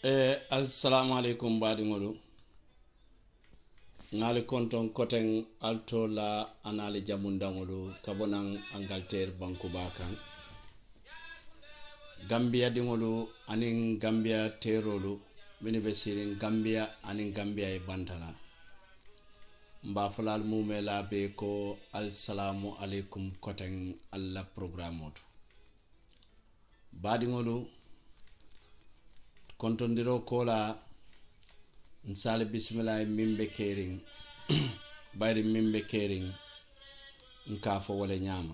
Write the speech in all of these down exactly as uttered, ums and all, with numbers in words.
Eh, assalamu alaikum badingolu. Ngali konton koten alto la anali jamundangolu kabonang Angleterre banku bakan. Gambia dingolu anin Gambia terolu mini be sirin Gambia anin Gambia e bantala. Mba fulal mumela be ko assalamu alaikum koten alla programoto. Badingolu kontondiro kola nsale bismillah Mengbe Kering bayri Mengbe Kering nka fo wala nyama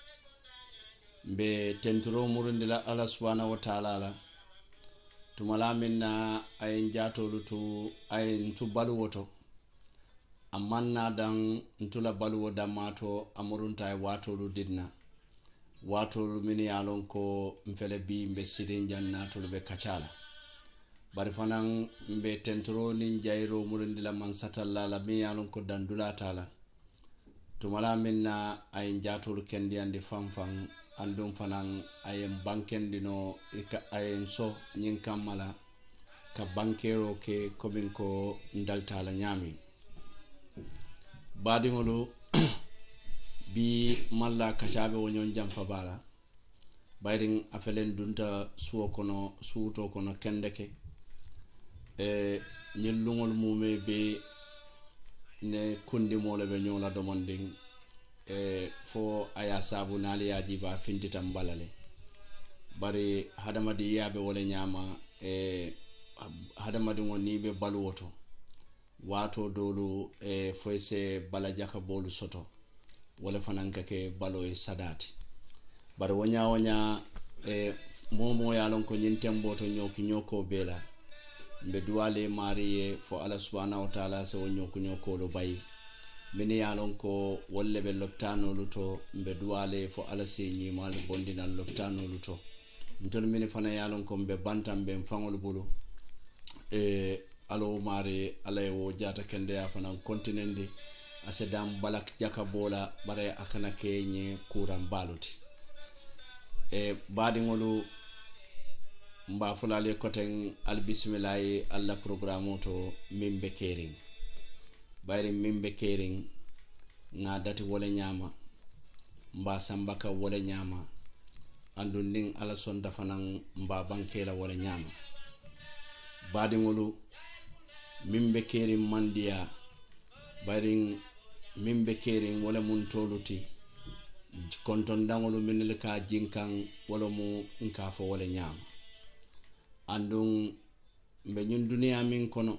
be tenturo murundila Allah subhanahu wa ta'ala la tumala minna ay njatolu tu ay ntu balu woto amanna dan ntula balu damato amurunta ay watolu didna watolu mini yalon ko mfele bi mbe sidin jannatulu be kachala bari fanan mbe tentro nin jairo murundila man satalla la mi yalon ko dandula tala tumala minna ay njatolu kendi andi fanfan andum fanan ayem bankendi no ayem so nyin kamala ka bankero ke komin ko ndaltala nyami badingolu bi malla kachabe wonyon jamfa bala bayring afelen dunta suwo kono suuto kono kendeke e nyellungol mume be ne kundi mole be nyola domonding e fo aya sabu nali yaji ba findita mbalale bari hadamadi yabe wole nyama e hadamadi ngoni be balwoto wato dolu e foise bala jaka bolu soto wala fananka ke balo e sadati bari wonya wonya e momo yalon ko nyintembo to nyoki nyoko bela mbe duwale mariye fo Allah subhanahu wa ta'ala se wonyo ko nyoko lo bayi mini yalon ko wolle be loptano luto mbe duwale fo Allah se nyimal bondinal loptano luto ntol mini fana yalon ko mbe bantam be fangol bulu e alo mari alay wo jata kende ya fana kontinende asedam balak jaka bola bare akana kenye kuran baluti e badingolu mba fulale koten al bismillah alla programme to Mengbe Kering bayri Mengbe Kering nga dati wala nyama mba sambaka wala nyama andun ning ala sonda fanan mba bankela wala nyama badingolu Mengbe Kering mandia bayri Mengbe Kering wala mun toluti konton dangolu minil ka jinkan wala mu nka fo wala nyama andun mbe nyun duniya min kono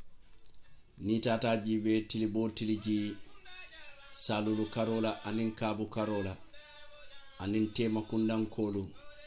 ni tata jibe tilibo tiliji salulu karola anin kabu karola anin tema kundan kolu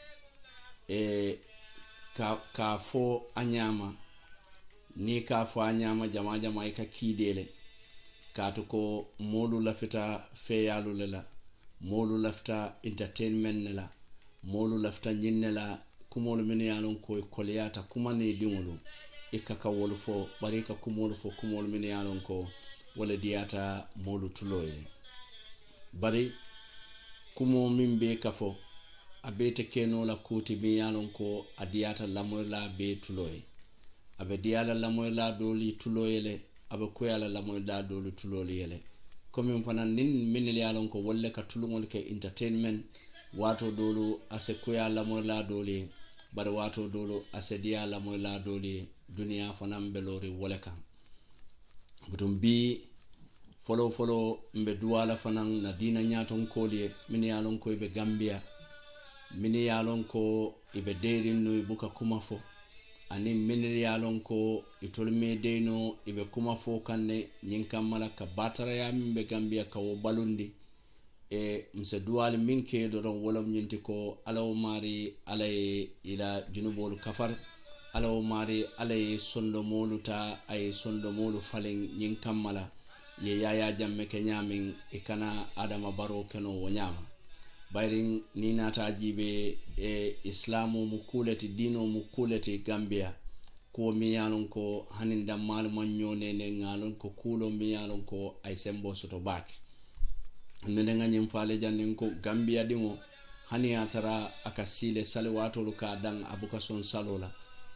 e ka ka fo anyama ni ka fo anyama jama jama ka kidele katu ko molu lafita feyalu lela molu lafta entertainment la molu lafta nyinela kumolu min yalon ko koliyata kuma ne dingolu ikaka wolu fo bari ka kumolu fo kumolu min yalon ko wala diata molu tuloye bari kumo min be kafo abete keno la kuti min yalon ko adiata lamoyla be tuloye abe diala lamoyla doli tuloyele abe koyala lamoyla doli tuloyele comme fana nin min yalon ko wolle ka tulungol ke entertainment wato dolu ase koyala lamoyla doli bari wato dolo asediya la moy la doli dunia fanam belori woleka butum bi folo folo mbe duwala fanan na dina nyaton koliye min yalon ko be Gambia min yalon ko ibe derin no ibuka kuma fo ani min yalon ko itolme deino ibe kuma fo kanne nyin kamala ka batara ya mbe Gambia ka wo balundi e mse duwal min ke doron wolam nyinti ko alaw mari alay ila junubolu kafar alaw mari alay sondo moluta ay sondo molu falen nyin kamala ye yaya jamme ke nyamin e kana adama baro keno wo nyama bayrin ni nata jibe e islamu mukuleti dino mukuleti Gambia ko mi yalon ko hanin dammal manyone ne ngalon ko kulo mi yalon ko ay sembo soto baki nene nga nyim fale jannen ko Gambia dimo hani atara akasile sale watolu ka dan abuka son salola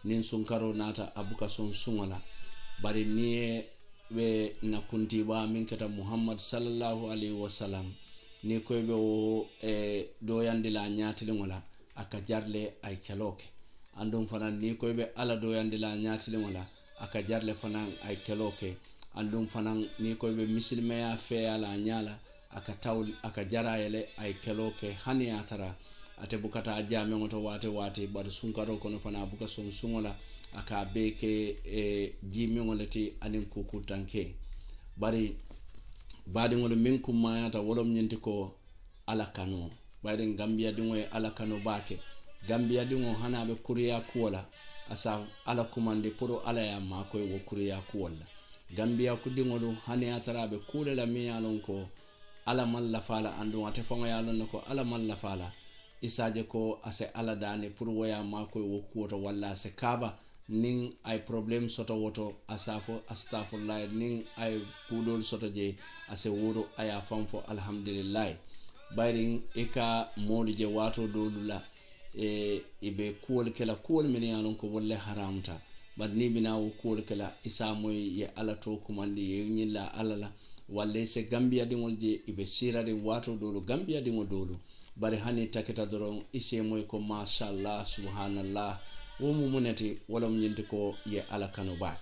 nin sunkaro nata abuka son sungola bari niye be na kuntiba min keta Muhammad sallallahu alaihi wasallam ni koy be o e do yandila nyaatilingola aka jarle ay keloke andum fanan ni koy be ala do yandila nyaatilingola aka jarle fanan ay keloke andum fanan ni koy be muslima fe ala nyala aka tawl aka jarayele ay keloke hani atara ate bukata ajame ngoto wate wate bad sunkaro kono fana buka son sungola aka beke e jimi ngolati anin kuku tanke bari badi ngol min kum mayata wolom nyenti ko ala kano bari Gambia dingo e ala kano bake Gambia dingo hanabe kuriya kuola asa ala kumande poro ala ya mako e wo kuriya kuola Gambia ku dingo do hani atarabe kule la mi yalon ko ala malla fala andu ate fonga yalon ko ala malla fala isaje ko ase ala dane pour waya mako wo kuoto walla se kaba ning ay problem soto woto asafo astaghfirullah ning ay kudol soto je ase wuro aya famfo alhamdulillah bayring eka modi je wato dolula e ibe kuol kala kuol men yanon ko wolle haramta bad ni bina wo kuol kala isa moy ye ala to kumandi ye nyilla alala walle se Gambia dingol je ibe sirade wato dolu Gambia dingo dolu bari hani taketa doron ise moy ko mashallah subhanallah wo mu munati wala mu nyinti ko ye ala kanu baak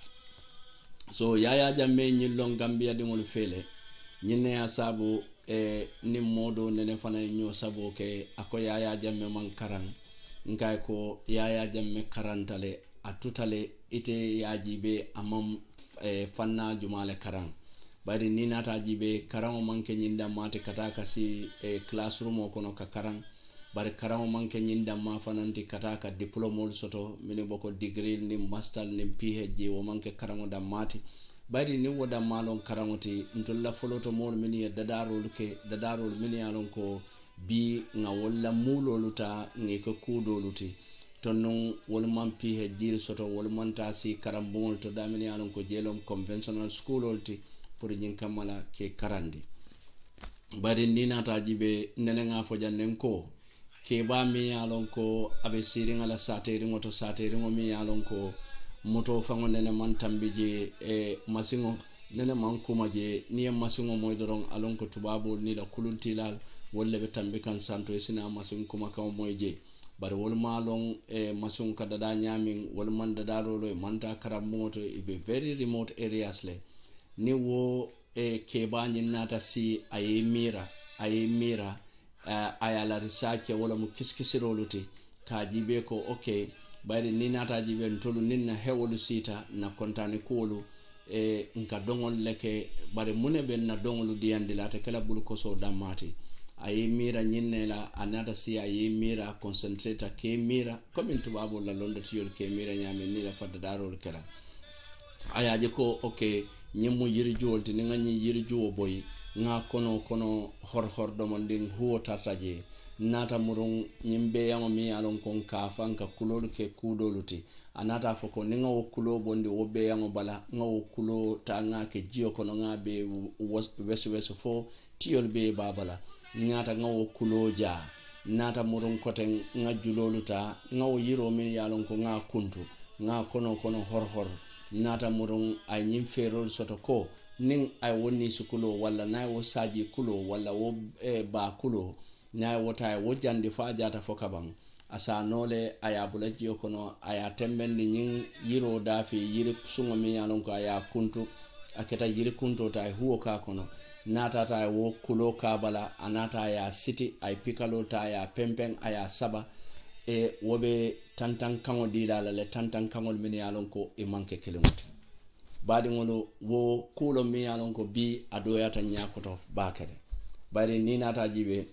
so yaya jamme nyillon Gambia dingol fele nyinne ya sabu e ni modo nene fana nyo sabo ke ako yaya jamme man karan nkay ko yaya jamme karantale atutale ite yajibe amam e fanna jumale karan bari ni nata jibe karan manke nyinda mate kataka si e classroom kono ka karan bari karan manke nyinda ma fananti kataka diploma soto mini boko degree ni master ni PhD wo manke karan da mate bari ni woda malon karangoti ntolla foloto mol mini dadarol ke dadarol mini alon ko bi nga wala mulo luta ngi ko kudo luti tonnon wol man PhD soto wol man ta si karambol to damini alon ko jelom conventional school olti pour nyin kamala ke karandi bari ni nata jibe nene nga fo jannen ko ke ba mi alon ko abe siri ngala sateri ngoto sateri ngo mi alon ko moto fango nene man tambije e masingo nene man kuma je ni masingo moy doron alon ko tubabo ni da kuluntilal wolle be tambi kan santo sina masingo kuma kaw moy je bar wol malon e masingo kada da nyamin wol man da darolo e manta karam moto e be very remote areas le ni wo e ke banyi nata si ayi mira ayi mira uh, ayala research wala mu kiskisiroluti ka jibe ko okay bayde ni nata jibe ntolu ninna hewolu sita na kontane kuolu e nka dongol leke bare mune ben na dongolu diandi la te kala bul ko so damati ayi mira nyinne la anata si ayi mira concentrate ke mira comme tubabo la londe tiol ke mira nyame ni la fadda darol kala ayaje ko okay nyemu yiri jolti ni ngani yiri juwo boy nga kono kono hor hor do monding huo tataje nata murung nyimbe yama mi alon kon ka fanka kulolu ke kudoluti anata foko ni nga wo kulo bondi wo be yama bala nga wo kulo ta nga ke jio kono nga be wesu wesu fo tiol be babala ngata nga wo kulo ja nata murung koten nga juloluta nga wo yiro mi yalon ko nga kuntu nga kono kono hor hor nata murung ay nyim ferol soto ko ning ay woni sukulo wala nay wo saji kulo wala wo e ba kulo nay wota wo jandi fa jata fokabam asa nole aya bulaji kono aya tembendi nyin yiro dafi yiri sungo mi yalon ko aya kuntu aketa yiri kunto tay huwo ka kono nata tay wo kulo ka bala anata ya city ay pikalo ta ya pempen aya saba e wobe tantan kango dilala le tantan kangol min yalon ko e manke kelengote badi ngono wo kulo mi yalon ko bi adoyata nyakoto bakade bari ni nata jibe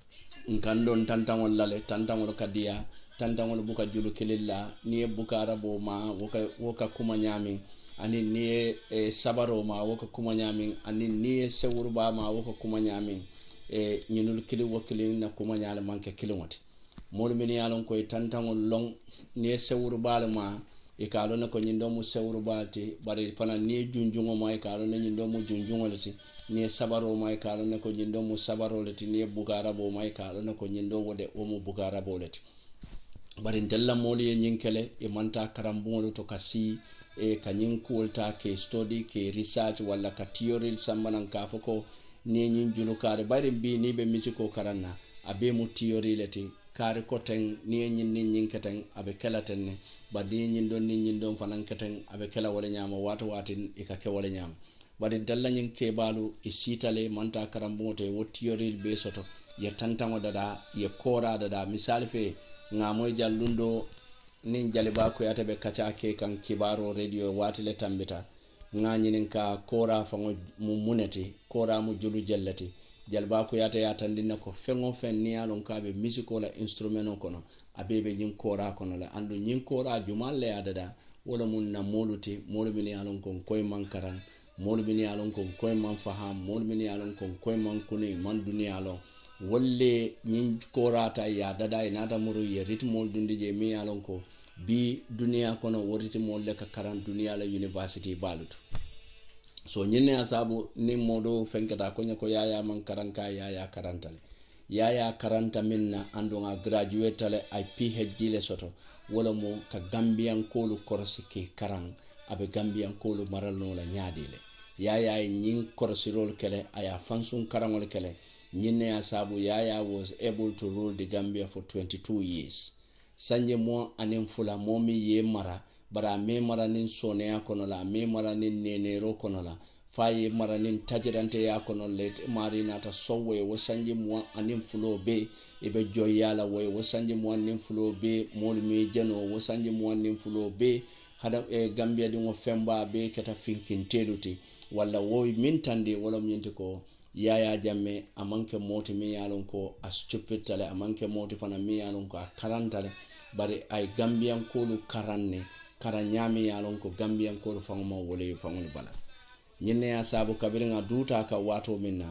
nkandon tantangol lale tantangol kadiya tantangol buka julu kelilla ni buka arabo ma woka woka kuma nyamin ani ni e sabaro ma woka kuma nyamin ani ni sewurba ma woka kuma nyamin e nyinul kili wakili na kuma nyala manke kelengote mol min yalon koy tantangol long ni sewuru balma e kalo na ko nyindo mu sewuru balti bari pana ni junjungo ma e kalo na nyindo mu junjungo lati ni sabaro ma e kalo na ko nyindo mu sabaro lati ni bugara bo ma e kalo na ko nyindo wode o mu bugara bo lati bari ntella moli e nyinkele e manta karambungolo to kasi e kanyin kulta ke study ke research wala ka theory sambanan ka foko ni nyin julu kare bari bi ni be misiko karanna abe mu theory leti kare koten ni nyin ni nyin keten abe kelaten ne badi nyin don ni nyin don fanan keten abe kela wala nyama wato watin e ka ke wala nyama bari dalla nyin ke balu e sitale manta karambungolo to wo theory be soto ya tantango dada ya kora dada misali fe ngamoy jallundo nin jaliba ko yata be kacha ke kan kibaro radio watile tambita nganyinin ka kora fango mu muneti kora mu julu jellati jalba ko yata ya tandina ko fengo fen ni alon ka be musical instrument kono abebe nyin kora kono la andu nyin kora jumalle adada wala mun na moluti molu min alon kon koy mankaran molu min alon kon koy man faham molu min alon kon koy man kuni man duniya alon wolle nyin korata ya dada inata muru ye ritmol dundije mi alon ko bi duniya kono woriti molle ka karan duniya la university balutu so nyinne asabu ni modo fenkata ko nyako yaya man karanka yaya karantale yaya karanta minna andonga graduate le ay phd le soto wala mo ka gambian kolu korsi ke karan abe gambian kolu maral no la nyaadile yaya nyin korsi rol kele aya fansun karangol kele nyinne asabu yaya was able to rule the Gambia for twenty-two years sanje mo anen fula momi ye mara bara me mara nin soneya kono la me mara nin nenero kono la faye mara nin tajirante ya kono le mari nata sowe wo sanje mo anen fulo be ibe joyala wo wo sanje mo anen fulo be mol me jeno wo sanje mo anen fulo be hada e Gambia di mo femba be keta finkin teluti wala wo min tande wala myente ko yaya jamme amanke moti mi yalon ko a stupidale amanke moti fana mi yalon ko a karantale bari ay Gambian kolu karanne karanyami yalon ko Gambian kolu fangmo wole fangol bala nyinne ya sabu kabiringa duta ka wato minna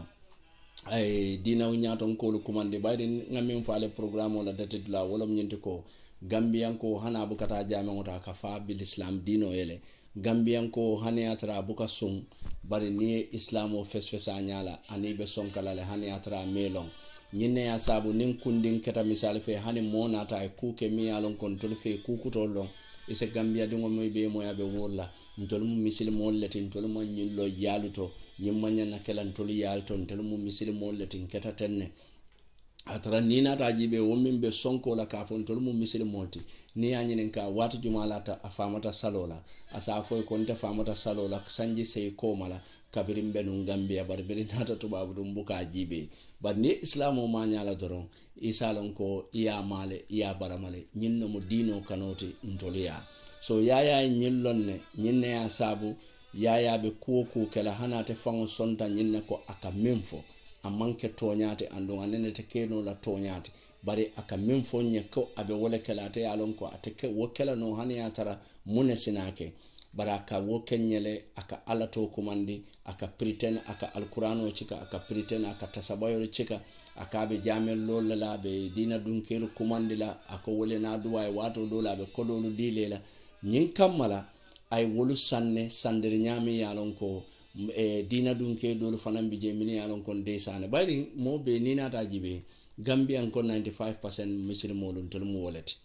ay dina nyaton kolu kumande bayde ngamin faale programme wala datidla wala nyinte ko Gambian ko hana bukata jame ngota ka fa bil islam dino ele Gambian ko hane atra buka sung bari ni islamo fesfesa nyala ani be sonkala le hane atra melong nyine ya sabu nin kundin keta misal fe hane mona ta ku ke mi alon kon tol fe ku ku tollo ise Gambia dingo moy be moya be wolla ntol mu misil mo letin tol mo nyillo yaluto nyimanya na kelan tol yalto ntol mu misil mo letin keta tenne atara nina ta jibe womin be sonko la ka fon tol mu misil molti ni anyinen ka watu jumalata afamata salola asa foy konta famata salola sanji sey ko mala kabirim benu Gambia bar beri nata tubabu dum buka jibe bar ni islamo ma nyala doron isalon ko iya male iya baramale nyinno mo dino kanoti ntoliya so yaya nyillonne nyinne ya sabu yaya be kuoku kala hanate fango sonta nyinne ko aka memfo amanke toñate ando anene te keno la toñate bari aka min fonye ko abe wole kelate yalon ko ateke wokela no hani atara mune sinake bara aka wokenyele aka alato kumandi aka pretend aka alqur'ano chika aka pretend aka tasabayo chika aka be jamel lolla be dina dunkelu kumandi la aka wole na duwa wato dola be kodolu dilela nyin kamala ay wolu sanne sandere nyami yalon ko e dina dunke dolu fanan bije mini yalon kon desane bari mo be nina ta jibe Gambian ko ninety-five percent muslimo lun tol mu wolati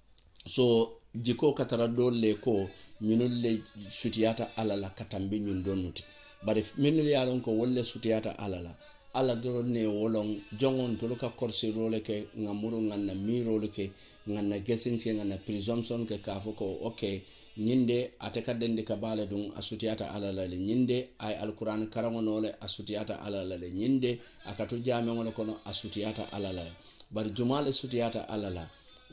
so jiko katara dolle ko minul le sutiyata alala katambe nyun donuti bari minul yalon ko wolle sutiyata alala ala doron ne wolon jongon tol ka korsi role ke ngamuru nganna mi role ke nganna gesin ke nganna presumption ke ka foko okay nyinde ateka dende kabale dun asutiyata alala le nyinde ay alquran karango le asutiyata alala le nyinde akatu jame ngono kono asutiyata alala bar jumal asutiyata alala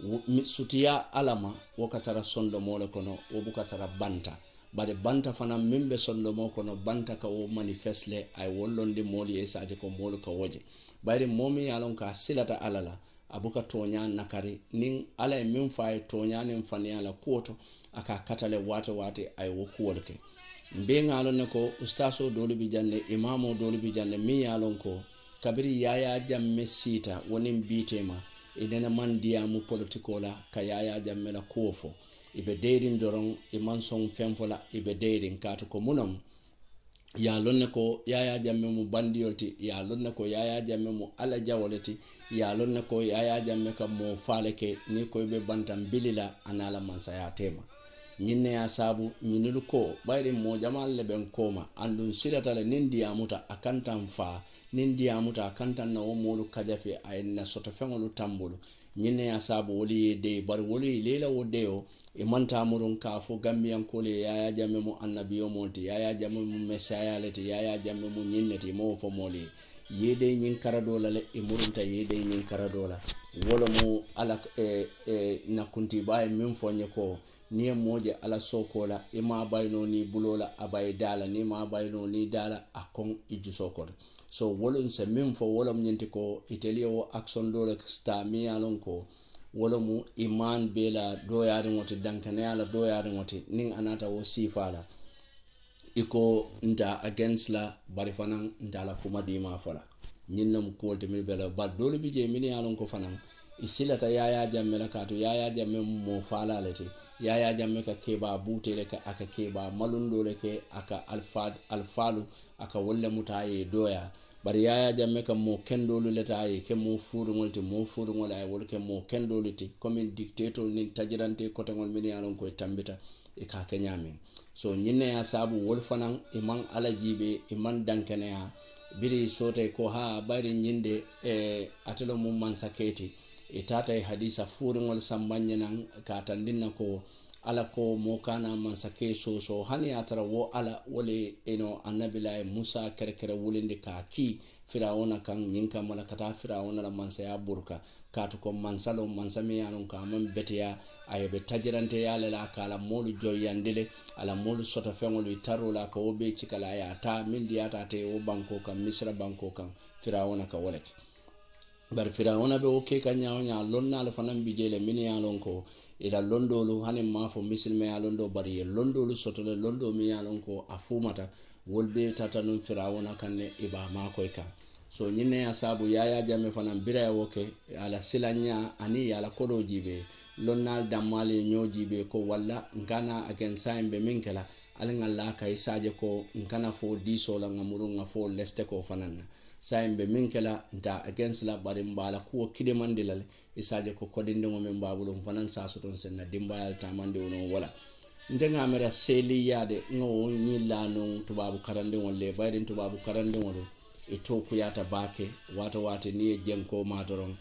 sutiya alama wakatara sondo mole kono obukatara banta bare banta fana membe sondo mo kono banta ka o manifestle ay wollonde moli e saje ko molo ka woje bare momi yalon ka silata alala abuka tonya nakari nin ala min fay tonya nin fani ala koto aka katale wate wate ay woku wolke mbe ngalon ne ko ustaso dole bi janne imamo dole bi janne mi yalon ko kabiri yaya jamme sita wonin bitema idena man diamu politikola ka yaya jamme la kofo ibe deedin doron e man son femfola ibe deedin kato ko munam ya lonne ko yaya jamme mu bandiyolti ya lonne ko yaya jamme mu ala jawoleti ya lonne ko yaya jamme kam mo faleke ni koy be bantam bilila anala mansaya tema nyinne ya sabu nyinulu ko bayri mo jamal le ben koma andun siratale nindi amuta akantan fa nindi amuta akantan na o molu kajafe ay na soto fengolu tambulu nyinne ya sabu woli de bar woli lela wodeo e manta murun ka fo gambiyan kole yaya jamme mu annabiyo monti yaya jamme mu mesaya leti yaya jamme mu nyinneti mo fo moli yede nyin karadola le e murunta yede nyin karadola wolo mu ala e, e nakunti baye min fonye ko ni moje ala sokola e ma bayno ni bulola abay dala ni ma bayno ni dala akon iju sokola so wolon se min fo wolom nyinti ko itelio action dole sta mi alon ko wolomu iman bela doyaari ngoti dankane ala doyaari ngoti ning anata wo sifala iko nda against la bari fanan nda la kuma di ma fala nyinna mu ko temil bela ba dole bi je min yalon ko fanan isilata yaya jamme la kato yaya jamme mo fala lati yaya jamme ka keba butele ka aka keba malundo le ke aka alfad alfalu aka wolle mutaye doya bari yaya jamme kam mo kendolu letaye ke mo furu ngolti mo furu ngol ay wol ke mo kendolu ti comme dictator ni tajirante kote ngol min yalon ko tambita e ka kenyamen so nyinne ya sabu wol fanan iman ala jibe iman dankene ya biri sote ko ha bari nyinde e atelo mum man saketi e tata e hadisa furu ngol sambanye nan ka tandinna ko ala ko mo kana man sake so so hani atara wo ala wole eno annabila Musa kere kere wulinde ka ki firaona kan nyinka mala kata firaona la mansa ya burka katu ko mansalo mansami yanon ka man beteya ayebe tajirante yale la kala molu joyandile ala molu sota fengolu taro la ka obe cikala ya ta min diata te o banko kan misra banko kan firaona ka woleke bar firaona be o ke ka nyaaw nya lonna la fanan bijele min yanon ko ila londolu hanen mafo misilme ya londo bari ye londolu sotole londo mi ya lon ko afumata wolbe tata nun firawona kanne iba makoy ka so nyinne ya sabu yaya jamme fanan bira ya woke ala silanya ani ala kodo jibe lonnal damale nyojibe ko walla ngana again saimbe minkela alingalla kay saje ko ngana fo diso la ngamuru ngafo leste ko fananna saimbe minkela nta against la bari mbala ko kidemandilale isaje ko kodinde mo men babulum fanan saso ton senna dimbayal tamande wono wala ndenga mera seli yade ngo nyilla non tubabu karande wolle bayden tubabu karande wono e to ku yata baake wata wata ni jenko madoron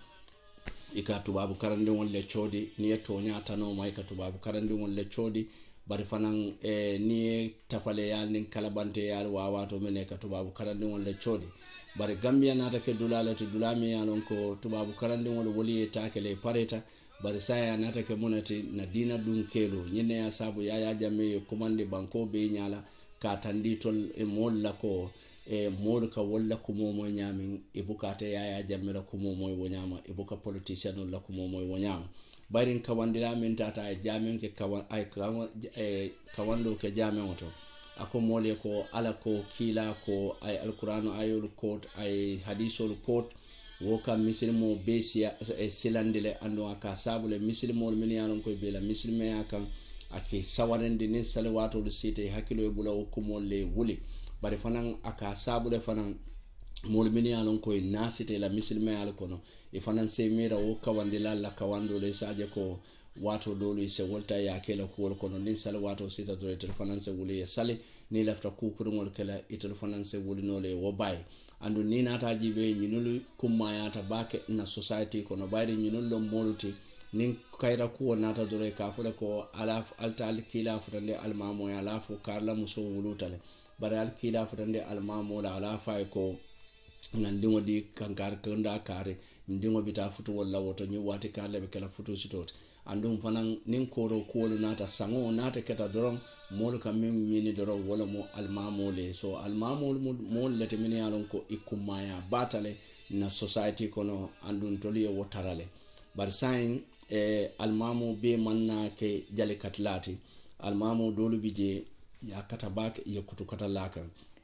ika tubabu karande wolle chodi ni to nyata no mai ka tubabu karande wolle chodi bari fanan e ni tapale yal nin kalabante yal wawato mene ka tubabu karande wolle chodi bari Gambia nata ke dulala to dulami yalon ko tubabu karande wol woli takele pareta bari saya nata ke munati na dina dun kelo nyine ya sabu yaya jamme komande banko be nyala ka tanditol e molla ko e mol ka walla ko momo nyamin e bukate yaya jamme la ko momo wonyama e buka politician la ko momo wonyama bari kawandira men tata e jamen ke kawan ay kawan e kawando ke jamen oto ako mole ko ala ko kila ko ay alqur'anu ayul kot ay hadithul kot woka misilmo besia e silandile ando aka sabule misilmo min yanon ko bela misilme akan ake sawarende nin salwato do site hakilo e bula ko molle wuli bari fanan aka sabule fanan mol min yanon ko nasite la misilme al kono e fanan se mira o kawandila la kawando le saje ko wato dolu se wolta ya kela ko kono nin sal wato sita do telefonan se wuli sale ni lafta ku kurungol kala e telefonan se wuli nole wo bay andu ni nata jibe nyinulu kumma yata bake na society kono bayri nyinulu lo moluti nin kayra ku nata dore ka fule ko ala alta al kila futande almamo ya lafu karla muso wulutale bare al kila futande almamo la ala fay ko nandingo di kankar kanda kare ndingo bita futu wala woto nyi wati karle be kala futu sitot andum fanan nin koro kolu nata sango nata keta doron mol kam min mini doron wala mo almamo le so almamo mol lete min yalon ko ikumaya batale na society kono andun toliyo wotarale bar sain e almamo be manna ke jale katlati almamo dolu bije ya kata bak ya kutu kata laka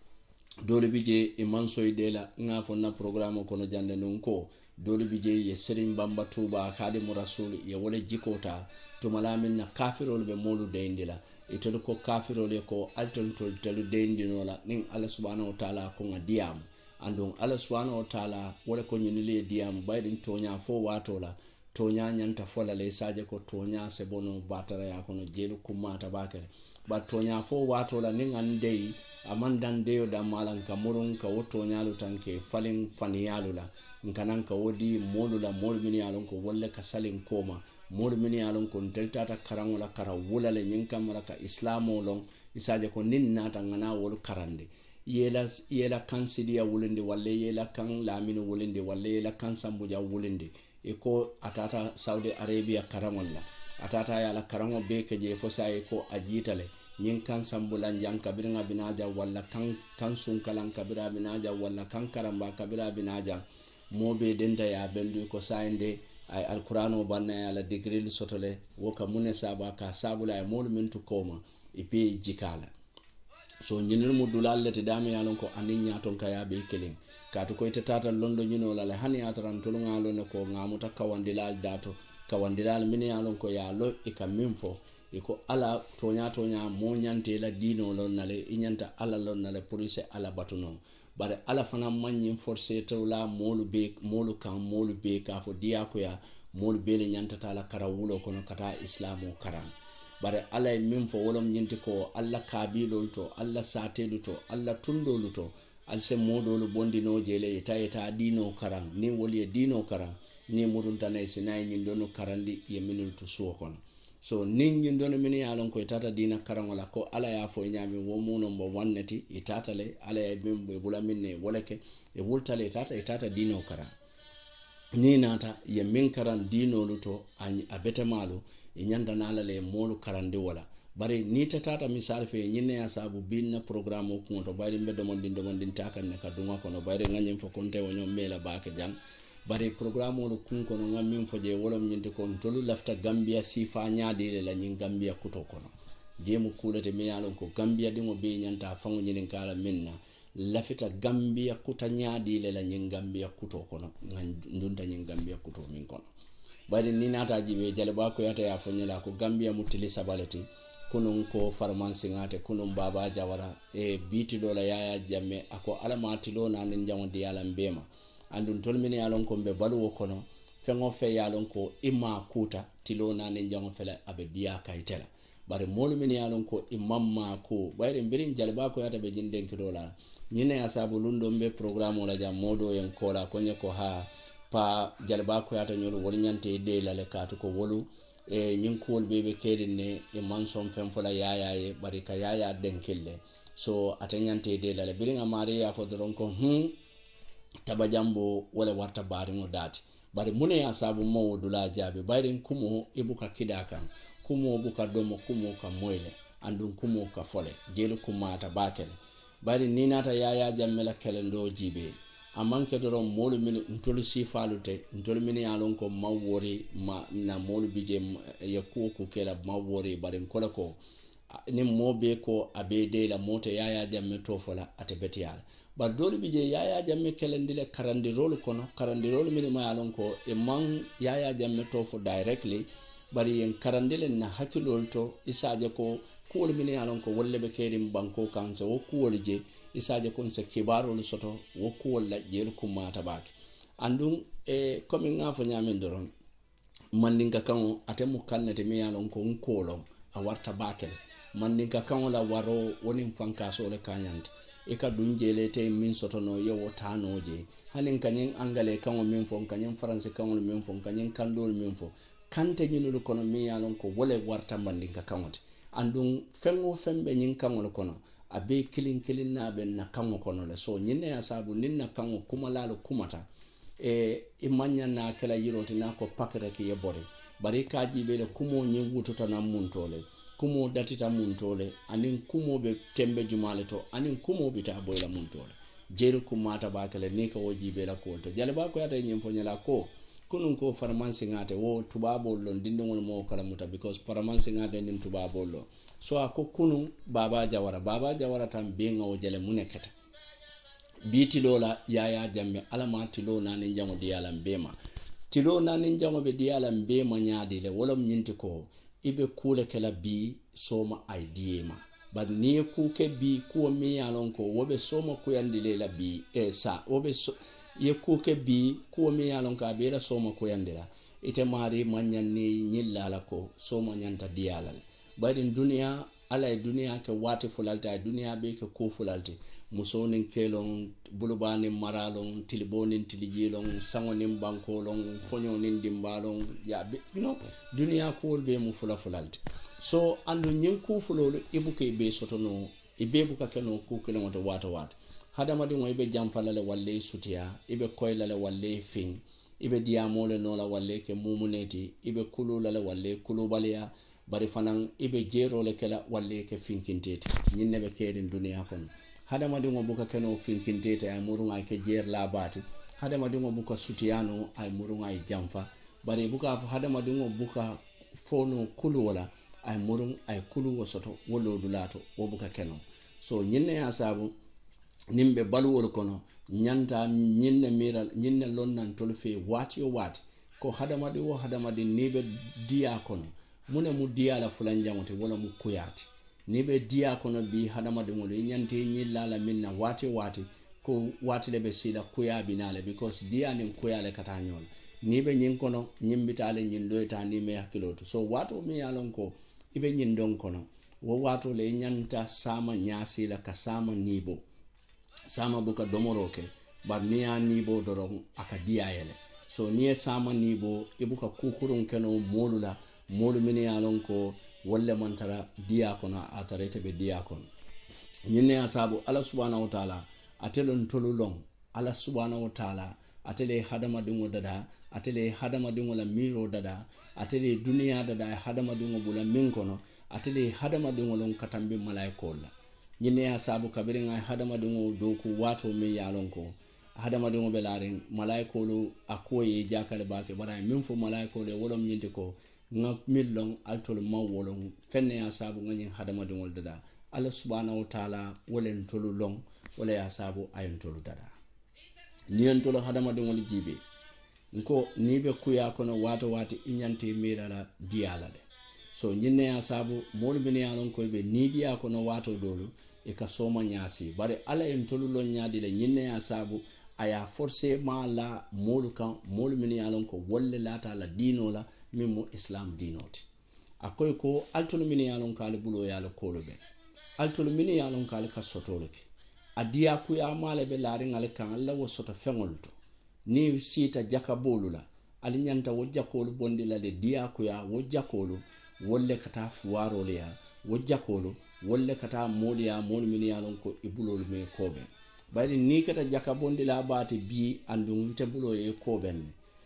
dolu bije e mansoy dela ngafo na programme kono jande non ko dole bije ye serin bamba tuba khadimu rasul ye wala jikota to malamin na kafirol be molu deindila itolu ko kafiro le ko altol tol telu dendino la nin Allah subhanahu wa ta'ala ko ngadiyam andon Allah subhanahu wa ta'ala wala ko nyinile diyam baydin tonya fo wato la tonya nyanta fola le saje ko tonya se bono batara ya kono jelu kumata bakere ba tonya fo wato la nin andei amandan deyo da malan ka murun ka woto nyalu tanke falin faniyalu la nkanan ka wodi molu la molu mini alon ko wolle ka salin koma molu mini alon ko delta ta karango la kara wula le nyinkam la ka islamo lon isaje ko nin nata ngana wolu karande yela yela kansidiya wulinde walle yela kan lamino wulinde walle yela kan sambuja wulinde e ko atata Saudi Arabia karamol la atata yala karango be ke je fo sai ko ajitale nyin kan sambulan jang kabira binaja walla kan kan sun kalan kabira binaja walla kan karamba kabira binaja mobe denda ya bendu ko sainde ay alqur'ano banna ya la degree sotole woka mune saba ka sabula e mol mintu koma e pe jikala so nyinul mudulal lati dami yalon ko anin nyaton kaya be kelen katu ko tata londo nyino la hani atran tulunga lo ne ko ngamuta kawandilal dato kawandilal mini yalon ko ya lo e kam minfo iko ala tonya tonya mo nyante la dino lon nale inyanta ala lon nale police ala batuno bare ala fana manyi force to la molu be molu kan molu be ka fo dia ko ya molu be le nyanta tala karawulo kono kata islamo karan bare ala min fo wolom nyinti ko alla kabilo to alla satelu to alla tundolu to alse modolu bondino jele ita ita dino karan ni woli dino karan ni murunta nay sinay nyin dono karandi yeminul to suwo kono so nin nyin dono min yalon ko itata dina karangola ko ala ya fo nyami wo muno mbo wannati itata le ala ya bimbe bula minne woleke e wultale itata itata dino karan ni nata ye min karan dino luto abete malu e nyanda nala le molu karande wala bari ni tata misal fe nyinne ya sabu binna programme ko to bari mbeddo mon dindo mon din takan ne ka dunga kono bari nganyem fo konte wonyo mela baake jang bari programme wolu kun kono ngam foje wolom nyinte kon tolu lafta Gambia sifa nyaade la nyin Gambia kuto kono jemu kulete mi yalon ko Gambia dimo be nyanta fango nyinin kala minna lafita Gambia kuta nyaade la nyin Gambia kuto kono ngan ndunta nyin Gambia kuto min kono bari ni nata jibe jale ba ko yata ya fonyala ko Gambia mutili sabalati kunun ko farmansi ngate kunun baba jawara e biti dola yaya jamme ako alamati lo nanin jamu di yalam bema andun tolmini yalon ko be balu kono fengo fe yalon ko imma kuta tilo nanin jamu fele abe biya kaytela bare molu min yalon ko imamma ko bayre mbirin jalba ko yata be jinden ki dola nyine asabu lundo be programme la jam modo en kola ko nyako ha pa jalba ko yata nyolo wol nyante de la le katu ko wolu e nyin kuwol bebe kedin ne e manson fen fola yaya e bari ka yaya denkille so atanyante de la birin amare ya fodron ko hm taba jambo wala warta bari no dati bari mune ya sabu mawdula jabe bari kumo ibuka kidaka kumo buka domo kumo ka moyle andun kumo ka fole jelu kumata bakele bari ninata yaya jammela kelendo jibe amanke doron molu min ntolu sifalute ntolu min yalon ko mawori ma na molu bije ya ko ko kela mawori baren kola ko ni mobe ko abede la moto yaya jamme to fola ate betiyal ba dolu bije yaya jamme kelendile karandi rolu kono karandi rolu min ma yalon ko e man yaya jamme to fo directly bari en karandile na hakilol to isaje ko kuwol min yalon ko wolle be kerim banko kanse o kuwol je isaje kon se kibarol soto wo kuwol la jelu kumata bake andun e komi ngafo nyamen doron mandinka kan atemu kannete mi yalon ko nkolom a warta bakel mandinka kan la waro woni fanka so le kanyanta e ka dunjele te min soto no yo tanoje hanin kanyen angale kan min fon kanyen france kan min fon kanyen kandol min fon kante nyinul kono mi yalon ko wole warta mandinka kanwote andun fengo fembe nyin kanwol kono abe kilin kilin na ben na kango kono le so nyine ya sabu ninna kango kuma lalo kumata e imanya na kala yiroti na ko pakere ki yebore bari kaji be le kumo nyi wututa na muntole kumo datita muntole anin kumo be tembe jumale to anin kumo bita boyla muntole jeru kumata bakale ni ka woji be la ko to jale ba ko yata nyim fonyala ko kunun ko farmansi ngate wo tubabo lon dindon won mo kala muta because farmansi ngate nin tubabo lo so ako kunun baba jawara baba jawara tan be ngaw jale munekata biti lola yaya jamme alama tilo nanin jango diyalam bema tilo nanin jango be diyalam bema nyaadi le wolom nyinti ko ibe kule kala bi soma idea ma but ni ku ke bi ku mi yalon ko wobe soma ku yandile la bi e sa wobe so, ye ku ke bi ku mi yalon ka be la soma ku yandila ite mari manyan ni nyilla ko soma nyanta diala but in dunia ala e dunia ke wati fulalta dunia be ke ku fulalti musonin kelon bulubani maralon tilibonin tilijilon sangonin bankolon fonyonin dimbalon ya be you know dunia ko be mu fula fulalti so andu nyin ku fulolo ibuke be sotono ibe buka keno ku keno to wata wata hada madi mo ibe jamfalale walle sutiya ibe koylale walle fin ibe diamole no la walle ke mumuneti ibe kululale walle kulubaliya bari fanan ibe jero le kala walle ke finkintete nyinne be kedin dunia kon hada madi mo buka keno finkintete ay murunga ke jer labati hada madi mo buka sutiyano ay murunga ay jamfa bari buka hada madi mo buka fono kuluwala ay murun ay kulu wosoto wolo dulato wobuka keno so nyinne ya sabu nimbe baluwol kono nyanta nyinne miral nyinne lonnan tolfe wati o wati ko hadamadi wo hadamadi nibe diya kono mune mu diya la fulanjangote wala mu kuyati nibe diya kono bi hadamadi ngol nyante nyilla la minna wati wati ko wati lebe sila kuya binale because diya nin kuyale katanyol nibe nyin kono nyimbitale nyindo ta ni me hakiloto so wato mi yalon ko ibe nyindon kono wo wato le nyanta sama nyasi la kasama nibo sama buka domoroke bar niya nibo doron akadiya yele so niye sama nibo ibuka kukurun keno molula molu mini yalon ko wolle mantara diya kono atarete be diya kono nyinne asabu ala subhanahu wa ta'ala atelon tolulong ala subhanahu wa ta'ala atele hadama dingo dada atele hadama dingo la miro dada atele dunia dada hadama dingo bula minkono atele hadama dingo lon katambi malaikol nyine ya sabu kabiri ngai hadama dingo doku wato mi yalon ko hadama dingo belaren malaikolu akoye jakale bake bara minfo malaikole wolom nyinte ko ngaf millon altol mawolon fenne ya sabu ngani hadama dingo dada Allah subhanahu wa ta'ala wolen tolu long wala ya sabu ayon tolu dada niyan tolo hadama dingol jibe nko nibe kuya kono wato wati inyante mirala diala de so nyinne ya sabu mol bini yalon ko be ni diya kono wato dolu e ka soma nyasi bare ala en tolu lo nyaadi le nyinne ya sabu aya forcer ma la mol kan mol bini yalon ko wolle lata la dino la mimo islam dinoti akoy ko altolu mini yalon kale bulo yalo kolobe altolu mini yalon kale ka sotoloke adiya ku ya male be laari ngale kan alla wo soto fengolto ni sita jaka bolula ali nyanta wo jakolu bondi la de diya ku ya wo jakolu wolle kata fuwaro le ya wo jakolu wolle kata moli ya mol min yalon ko ibulol me kobe bari ni kata jaka bondi la baati bi andun wite bulo ye koben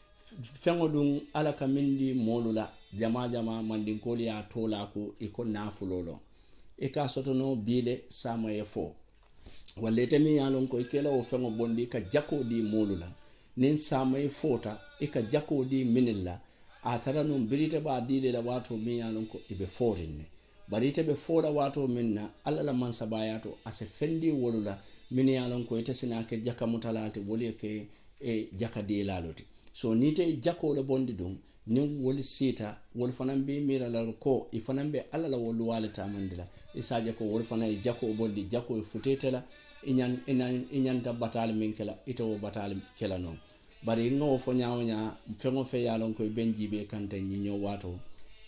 fengodun ala kamindi molula jama jama mandin koli ya tola ko iko nafulolo e ka soto no bile sama ye fo walle temi yalon ko ikela o fengo bondi ka jako di molula nin samay fota e ka jako di minilla a tara non birite ba dile la wato mi yalon ko ibe forinne barite be fora wato minna alla la man sabayato ase fendi wolula min yalon ko ite sina ke jaka mutalate woli ke e jaka di laloti so nite jako le bondi dum ni woli sita wol fanan be mira la ko i fanan be alla la wolu walata mandila isaje ko wol fanan jako bondi jako futetela inyan inan inyan ta batal min kala ito batal kala no bari ngo fo nyaaw nya fengo fe yalon ko benji be kante nyi nyo wato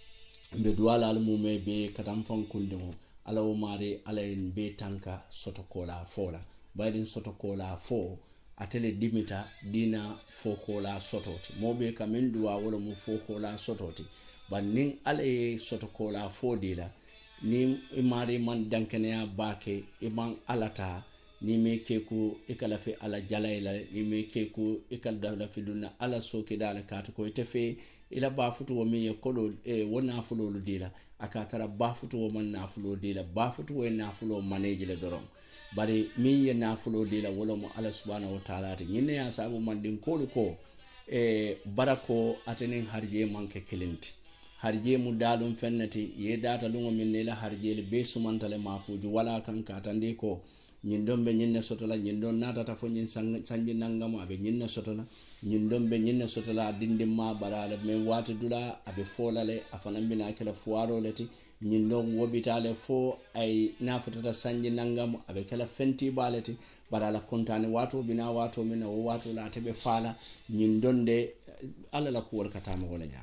be duwala al mume be katam fon kuldimo ala o mare ala en be tanka soto kola fola baydin soto kola fo atele dimita dina fo kola sototi mobe kamen duwa wala mu fo kola sototi banning ala e soto kola fo dila ni mare man dankene ya bake iman alata ni me keku ikala fe ala jalayla ni me keku ikal dala fi dunna ala soke dala katu ko tefe ila bafutu wo mi kolo e wona fulo dila aka tara bafutu wo man na fulo dila bafutu wo na fulo manage le dorom bari mi ye na fulo dila wala mo ala subhanahu wa ta'ala te nyine ya sabu man din ko ko e barako atenen harje manke kilinti harje mu dalum fennati ye data lungo min ne la harje le be sumantale mafuju wala kan ka tande ko nyindom be nyinne sotola nyindon nata ta fo nyin sanji nangama abe nyinne sotola nyindom be nyinne sotola dindim ma barala me wati dula abe folale afanan bina kala fuaro leti ñin don wobitale fo ay nafutata sanji nangam abe kala fenti balati bara la kontane wato bina wato mina wo wato la tebe fala ñin don de ala la kuwol katama wala nyam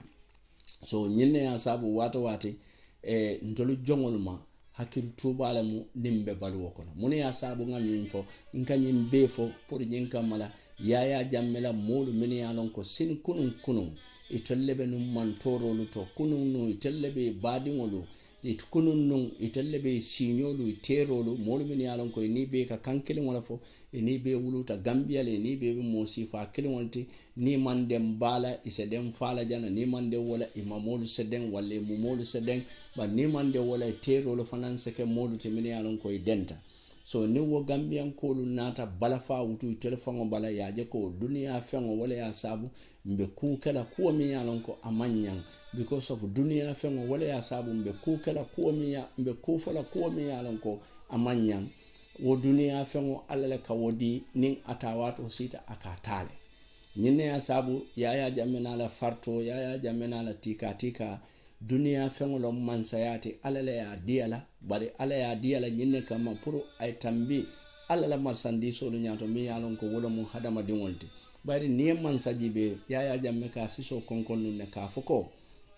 so ñin ne ya sabu wato wati e ndolu jongol ma hakil tubala mu nimbe baluwo kono mune ya sabu ngam ñin fo nganyim be fo pour ñin kamala yaya jammela molu mini yalon ko sin kunun kunun itellebe num man torolu to kunun no itellebe badingolu it kunun nun itellebe signolu terolu molu mini yalon ko ni be ka kankele wala fo ni be wuluta Gambia le ni be mo sifa kele wonti ni man dem bala isedem fala jana ni man de wala imamolu seden wala mumolu seden ba ni man de wala terolu fananse ke molu te mini yalon ko denta so ni wo Gambian kolu nata balafa wutu telefongo bala yaje ko dunia fengo wala ya sabu mbe ku kala kuwa mi yalon ko amanyang because of dunia fengo wala ya sabu mbe ku kala kuwa mi ya mbe ku fala kuwa mi yalon ko amanyang wo dunia fengo alale ka wodi nin atawato sita akatale nyine ya sabu yaya jamena la farto yaya jamena la tika tika dunia fengo lo mansayati alale ya diala bari ala ya diala nyine kama puro ay tambi alala marsandiso lu nyato mi yalon ko wala mu hadama dingolti bari ni mansaji be yaya jamme ka siso konkonu ne ka foko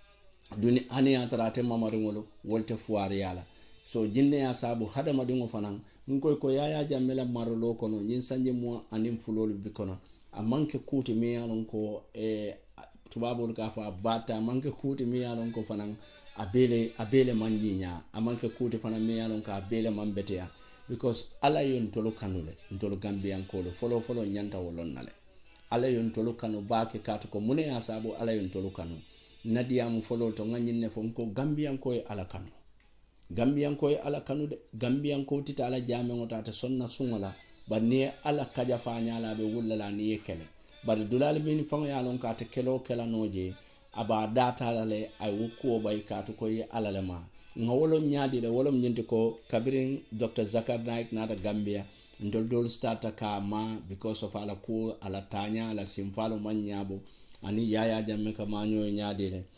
duni ani atrate mamaringolo wolte fuari yala so jinne ya sabu hadama dingo fanan ngoy ko yaya jamme la marolo kono nyin sanje mo anim fulolu bikono amanke kuti mi yalon ko e tubabul ka fa bata manke kuti mi yalon ko fanan abele abele manjinya amanke kuti fanan mi yalon ka abele mambetea because ala yon tolo kanule ntolo Gambian ko lo folo folo nyanta wolon nale ala yon tolo kanu baake katu ko mune ya sabu ala yon tolo kanu nadia mu folo to nganyinne fon ko Gambian ko e ala kanu Gambian ko e ala kanu de Gambian ko tita ala jame ngota ta sonna sungala banne ala kaja fa nyala be wullala ni yekele bari dulal bin fon ya lon ka te kelo kela noje aba data lale ay wuko bay katu ko ye ala lema ngawolo nyaadi de wolom nyinti ko kabirin Doctor Zakar Naik nada Gambia ndol dol starta ka ma because of ala ko ala tanya ala simfalo manyabo ani yaya jamme ka manyo nyaadi de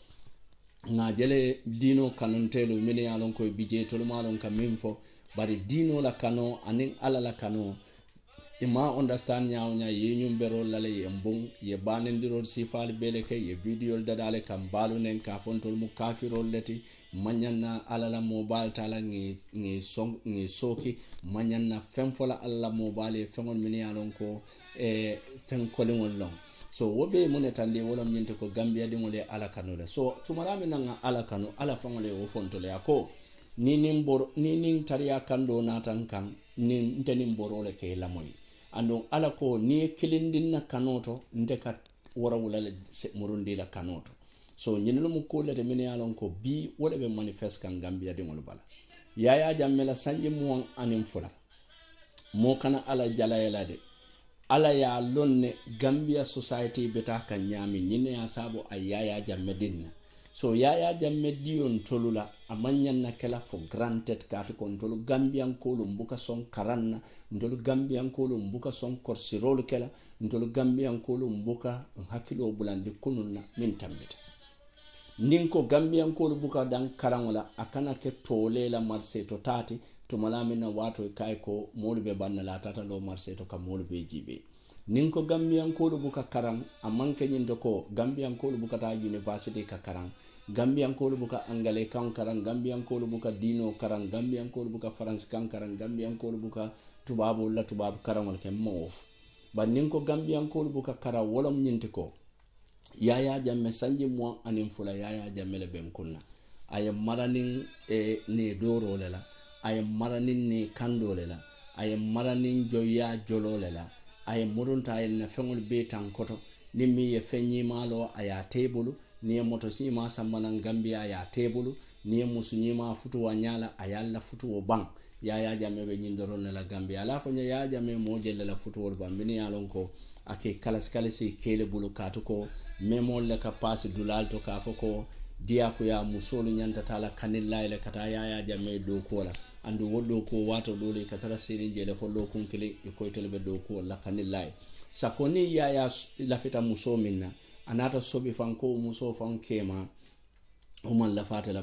na jele dino kanontelo mini alon ko bije to malon ka mimfo bari dino la kano anin ala la kano ima understand nyaaw nya ye nyumbero lale ye mbung ye banendirol sifal beleke ye video dadale kam balu nen ka fontol mu kafirol leti manyanna alala mobile tala ngi ngi song ngi soki manyanna femfola alala mobile fengol mini alon ko e fen kolingol long so wobe monetande wolom nyinte ko Gambia dingole ala kanole so tumarami nanga ala kanu ala fangole wo fontole ako ni nim bor ni nin tariya kando natan kan ni ntenim borole ke lamoy andon ala ko ni kilindin na kanoto ndeka wora wulale murundi la kanoto so nyinelo mu kolete mini alon ko bi wala be manifest kan Gambia dingol bala yaya jammela sanji mu anim fula mo kana ala jalayela de ala ya lonne Gambia society beta kan nyami nyine ya sabo ayaya jamme dinna so yaya jamme dion tolula amanyan na kala for granted ka to kontolu Gambian ko lumbuka son karanna ndolu Gambian ko lumbuka son korsirol kala ndolu Gambian ko lumbuka hakilo bulandi kununna min tambita ninko Gambian ko lumbuka dan karangola akana ke tole la marse to tati to malamina wato kai ko molbe banna la tata lo marse to ka molbe jibe ninko Gambian ko lumbuka karan amanke nyindo ko Gambian ko lumbuka ta university ka karan Gambian ko buka angale kan karan Gambian ko buka dino karan Gambian ko buka France kan karan Gambian ko buka tubabu la tubabu karan wal kem mof bannin ko Gambian ko buka kara wolom nyinti ko yaya jamme sanji mo anin fula yaya jamme le ben kunna ay maranin e ne doro lela ay maranin ne kando lela ay maranin joya jolo lela ay murunta ay na fengol be tan koto nimmi ye fenyi malo aya tebulu ni moto sima sambanan Gambia ya tebulu ni musunyima futu wanyala ayalla futu bang ya ya jame be nyindoro la Gambia ala fanya ya jame mojelle la futu wol bambini yalon ko ake kalas kalasi kele bulu katuko memol le ka pass dulal to ka foko dia ko ya musolu nyanta tala kanilla ile kata ya ya jame do ko la andu wodo ko wato dole katara sirin jele fo do kun kele ko telbe do ko la kanilla sakoni ya ya lafita muso minna anata sobi fanko muso fan kema o man la fata la bak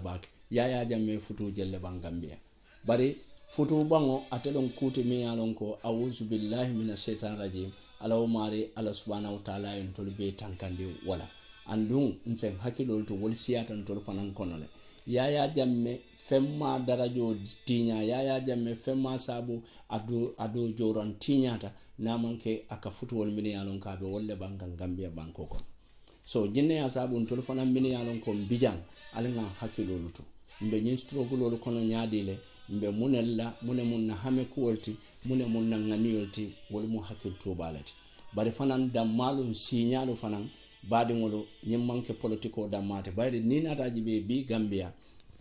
yaya jamme futu jelle ban Gambia bari futu bango atelon kuti mi yalon ko a'udhu billahi minash shaitanir rajim alaw mari ala subhanahu wa ta'ala en tolbe tankandi wala andun nsen hakilol to wol siyatan tol fanan konole yaya jamme femma darajo tinya yaya jamme femma sabu adu adu joron tinyata namanke aka futuwol mini yalon ka be wolle bangan Gambia banko ko so jinne ya sabu tol fanan mini yalon ko bijang alanga hakilol to mbe nyin struggle kono nyaadile mbe munella mune munna hame kuwolti mune munna nganiyolti wol mu hakil to balati bari fanan dammalum signalo fanan baadi ngolo nyimmanke politiko damate bayri ni nataji be bi Gambia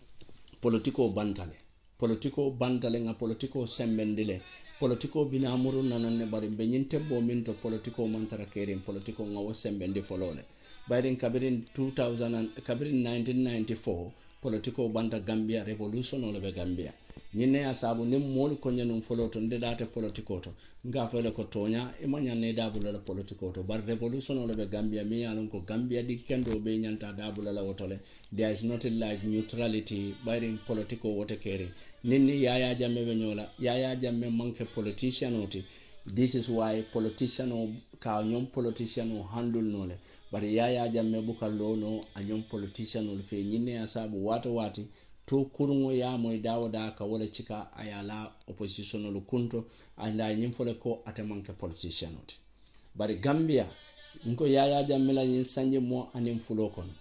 politiko bantale politiko bantale nga politiko sembendile politiko binamuru nananne bari be nyinte bo minto politiko mantara kerin politiko ngawo sembendi folole bayri kabirin two thousand kabirin nineteen ninety-four politiko banta Gambia revolution ole be Gambia nyine asabu nim mol ko nyanum foloto ndedate politiko to nga fele ko tonya e manya ne dabula la politiko to bar revolution ole be Gambia mi yalon ko Gambia di kendo be nyanta dabula la wotole there is not like neutrality bayrin politiko wote kere ninni yaya jamme be nyola yaya jamme manke politician oti this is why politician o ka nyom politician o handle nole bari yaya jamme buka lono a nyom politician o fe nyine asabu wato wati to kurungo ya moy dawda ka wala cika ayala opposition lu kunto anda nyim fole ko atamanke politician oti bari Gambia nko yaya jammela nyin sanje mo anim fulo kon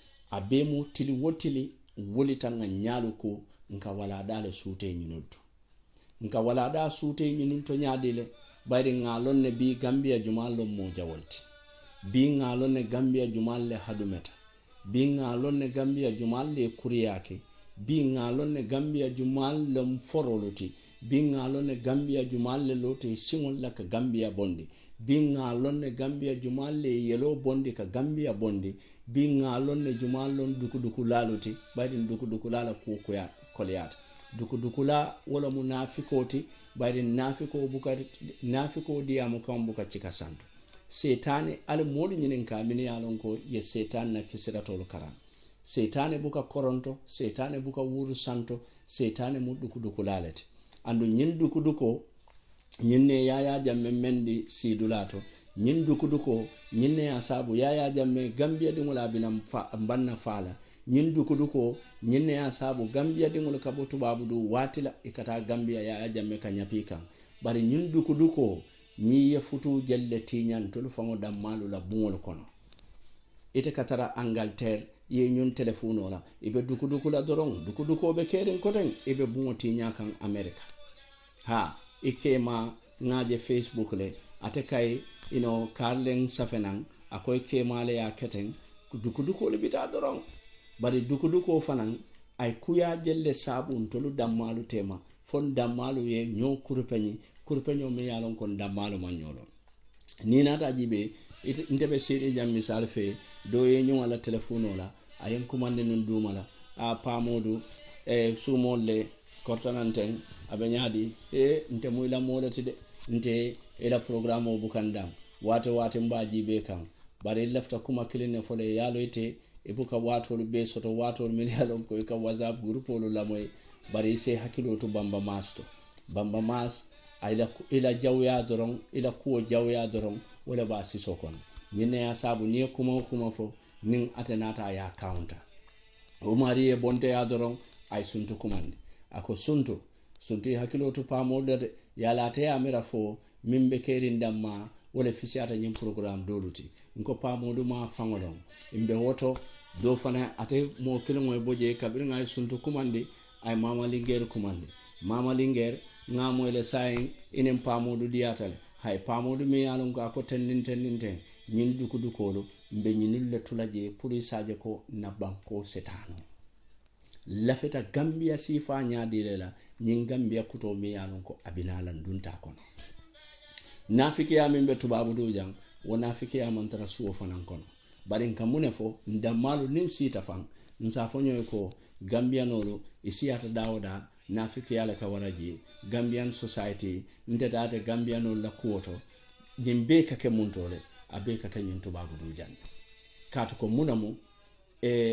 abemu tili wotili woli tanga nyalu ko nka wala dale sute nyinulto nka wala da sute nyinulto nyaadile bari ngalon ne bi Gambia jumallo mo jawolti bi ngalon ne Gambia jumalle hadumeta bi ngalon ne Gambia jumalle kuriyake bi ngalon ne Gambia jumal foroluti bi ngalon ne Gambia jumal lote singol la ka Gambia bondi bi ngalon ne Gambia jumal yelo bondi ka Gambia bondi bi ngalon ne jumal lon duku duku laluti baydi duku duku lala ku ko ya koliyat duku duku la wala munafikoti baydi nafiko buka nafiko diamu kam buka cika santo setane al modi nyinen ka mini yalon ko ye setan na kisira tolo karam setane buka koronto setane buka wuru santo setane mu duku duku lalete andu nyin duku duko nyinne yaya jamme mendi sidulato nyin duku duko nyinne asabu yaya jamme Gambia dingula binam fa banna fala nyin duku duko nyinne asabu Gambia dingula kabotu babudu watila ikata Gambia yaya jamme kanyapika bari nyin duku duko nyi yefutu jelle tinyan tulu fango dammalu la bungol kono ite katara Angleterre ye ñun telephone wala ibe duku duku la dorong duku duku be keren koten ibe bunti nyakan America ha ikema ngaje Facebook le ate kay you know Carlen Safenan akoy kemale ya keten duku duku le bita dorong bari duku duku fanan ay kuya jelle sabun tolu dammalu tema fon dammalu ye nyo kurpeñi kurpeño me yalon kon dammalu manyolo ni nata jibe ndebe siri jam misal fe do ye nyu ala telephone wala ayen kumande nun dumala a Pa Modou e sumolle kortananten abe nyaadi e nte muyla molati de nte ela programme o bukandam wate wate mbaji be kan bare lefta kuma kiline fole yaloite e buka watol be soto watol min yalon ko ka WhatsApp groupe lo lamoy bare se hakilo to bamba masto bamba mas ayla ila jawya doron ila ko jawya doron wala ba siso kon nyine ya sabu ni kuma kuma fo ning atenata ya counter o mari e bonte ya doron ay suntu kumande ako suntu suntu hakilo to Pa Modou de yala te amira fo Mengbe Kering damma wala fisiata nyim programme doluti nko Pa Modou ma fangolon imbe woto do fana ate mo kilmo e boje kabir ngay suntu kumande ay mama linger kumande mama linger ngamo ele sayin inen Pa Modou diatale hay Pa Modou mi yalon ko ko tendin tendin ten nyin duku dukolo mbe nyinil le tulaje pour saje ko na banko setano lafeta Gambia sifa nyaadile la nyin Gambia kuto mi yalon ko abinala dunta kono nafiki ya Mengbe tubabu Bojang wona fiki ya mantara suo fanan kono barin kamune fo ndamalu nin sita fan nsa fonyo ko Gambia nolo isiyata dawoda nafiki ya la kawaraji Gambian society ndedate Gambia nolo la kuoto nyimbe kake muntole abe kake nyin tubabu Bojang kato ko munamu e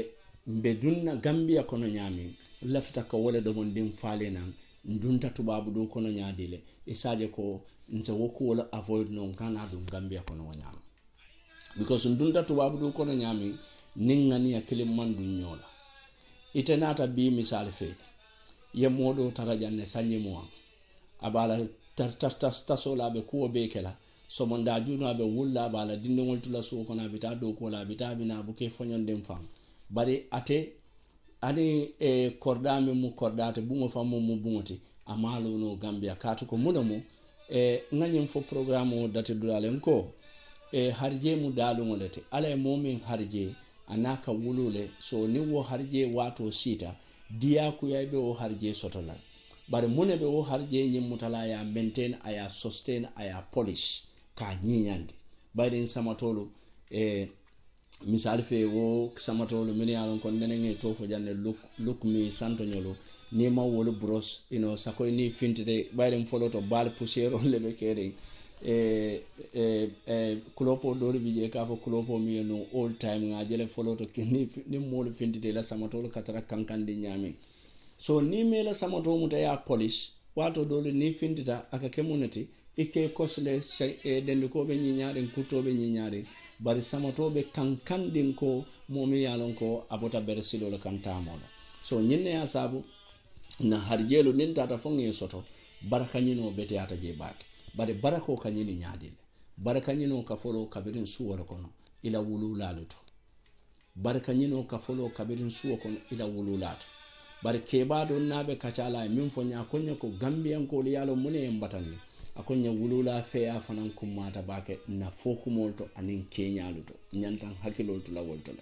mbe dunna Gambia kono nyami lafta ka wala do mon dim faale nan ndunta tubabu do kono nyaadile isaje ko nse woku wala avoid non kana dum Gambia kono nyama because ndunta tubabu do kono nyami ningani ya kile mandu nyola itenata bi misal fe ye modo tarajanne sanyi mo abala tar tar tar tasola be ko be kala so monda juno be wulla bala dinde ngoltula so kono bita do ko la bita bina buke fonyon dem fam bari ate ani e kordame mu kordate bungo famo mu bungoti amalo no Gambia katu ko munomo e nganyem fo programme o date dulalen ko e harje mu dalu ngolete ala e momin harje anaka wulule so ni wo harje wato sita dia ku yaybe o harje sotola bare munebe o harje nyimutala ya maintain aya sustain aya polish ka nyinyande bare samatolo e misal fe wo samatolo min yalon kon nenenge to fo janne look look mi santo nyolo ni ma wolo bros ino sakoy ni fintide bayram foloto bal poussière on lebe kere e e e kulopo dori bije ka fo kulopo mi no all time nga jele foloto ni ni molo fintide la samatolo katara kankande nyami so ni mela samato muta ya polish wato dole ni fintita aka community ike kosle e dende ko be nyinyare kutobe nyinyare bari samatobe kankandin ko momi yalon ko abota beresilo le kantamola so nyinne ya sabu na harjelo nin tata fongi soto baraka nyino bete ata je baki bari barako kanyini nyadile baraka nyino ka folo kabirin suwara kono ila wulu laluto baraka nyino ka folo kabirin suwa kono ila wulu lato bari keba don nabe kachala min fo nya konya ko Gambian ko yalo mune embatanni akonya wulula feya fanan kumata bake na foku molto anin Kenya luto nyantan hakilol to lawol to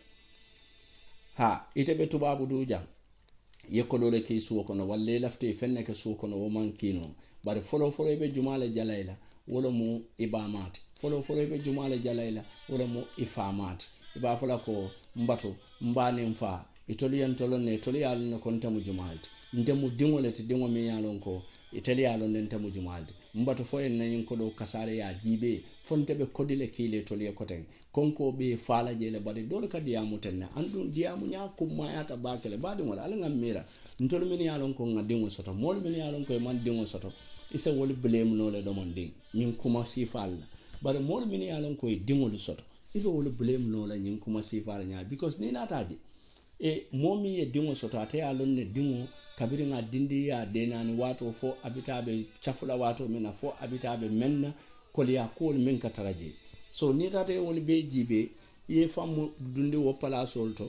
ha ite be tubabu du jang yekko dole ke suwo kono walle lafte fenne ke suwo kono o mankino bari folo folo be jumale jalayla wala mu ibamati folo folo be jumale jalayla wala mu ifamati iba fola ko mbato mbane mfa itolian tolone itolial no kontamu jumalti ndemu dingolete dingo mi yalon ko italiano nentamu jumalti mbato fo en nayin ko do kasare ya jibe fonte be kodile kile toliya koten konko be fala jele bade dole ka diamu tenne andun diamu nya ko mayata bakele bade wala ala ngam mira ntol min yalon ko ngadingo soto mol min yalon ko man dingo soto isa wol blame no le do mon ding nyin kuma sifal bare mol min yalon ko dingo lu soto ibe wol blame no la nyin kuma sifal nya because ni nataji e momi e dingo soto ate alon ne dingo kabiri nga dindi ya denani wato fo abitabe chafula wato mena fo abitabe menna koliya kol men kataraje so ni tate woni be jibe ye famu dundi wo pala solto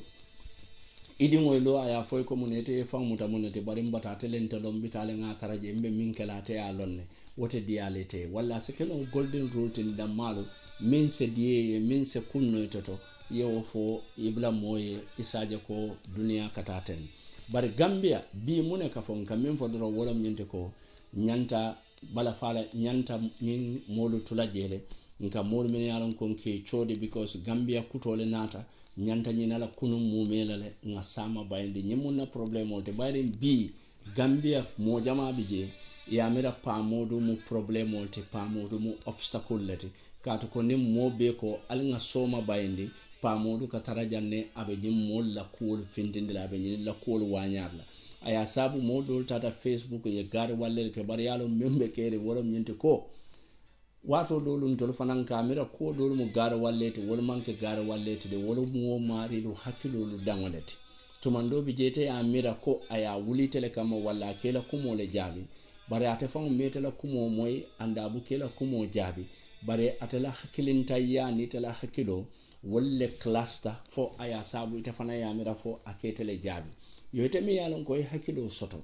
idi ngoy lo aya foy community e famu ta monete bari mbata telente lom bitale nga taraje mbe min kala te ya lonne wote dialete walla se kelo golden rule tin da malo min se die min se kunno toto yewo fo ibla moye isaje ko dunia kataten bari Gambia bi mune ka fon kam min fodoro wolam nyente ko nyanta bala fala nyanta nyin molu tulajele nka molu men yalon kon ke chode because Gambia kutole nata nyanta nyinala kunum mumelale nga sama bayndi nyimuna problem ote bari bi Gambia mo jama bije ya mera Pa Modou mu problem ote Pa Modou mu obstacle lete kato ko nim mo be ko al nga soma bayndi Pa Modou ka tarajanne abe nyim mol la cool findindila abe nyim la cool wanyarla aya sabu modol tata Facebook ye gar walle ke bar yalo Mengbe Kering wala nyinte ko wato dolum tol fanan kamera ko dol mu gar walle te wala manke gar walle te de wala mu mari do hakilo lu dangolete to mando bi jete amira ko aya wuli tele kama wala kela kumo le jabi bare ate fam metela kumo moy anda bu kela kumo jabi bare atela hakilin tayya ni tela hakilo wolle cluster fo aya sabu ite fana yamira fo aketele jabi yote mi yalon koy hakilo soto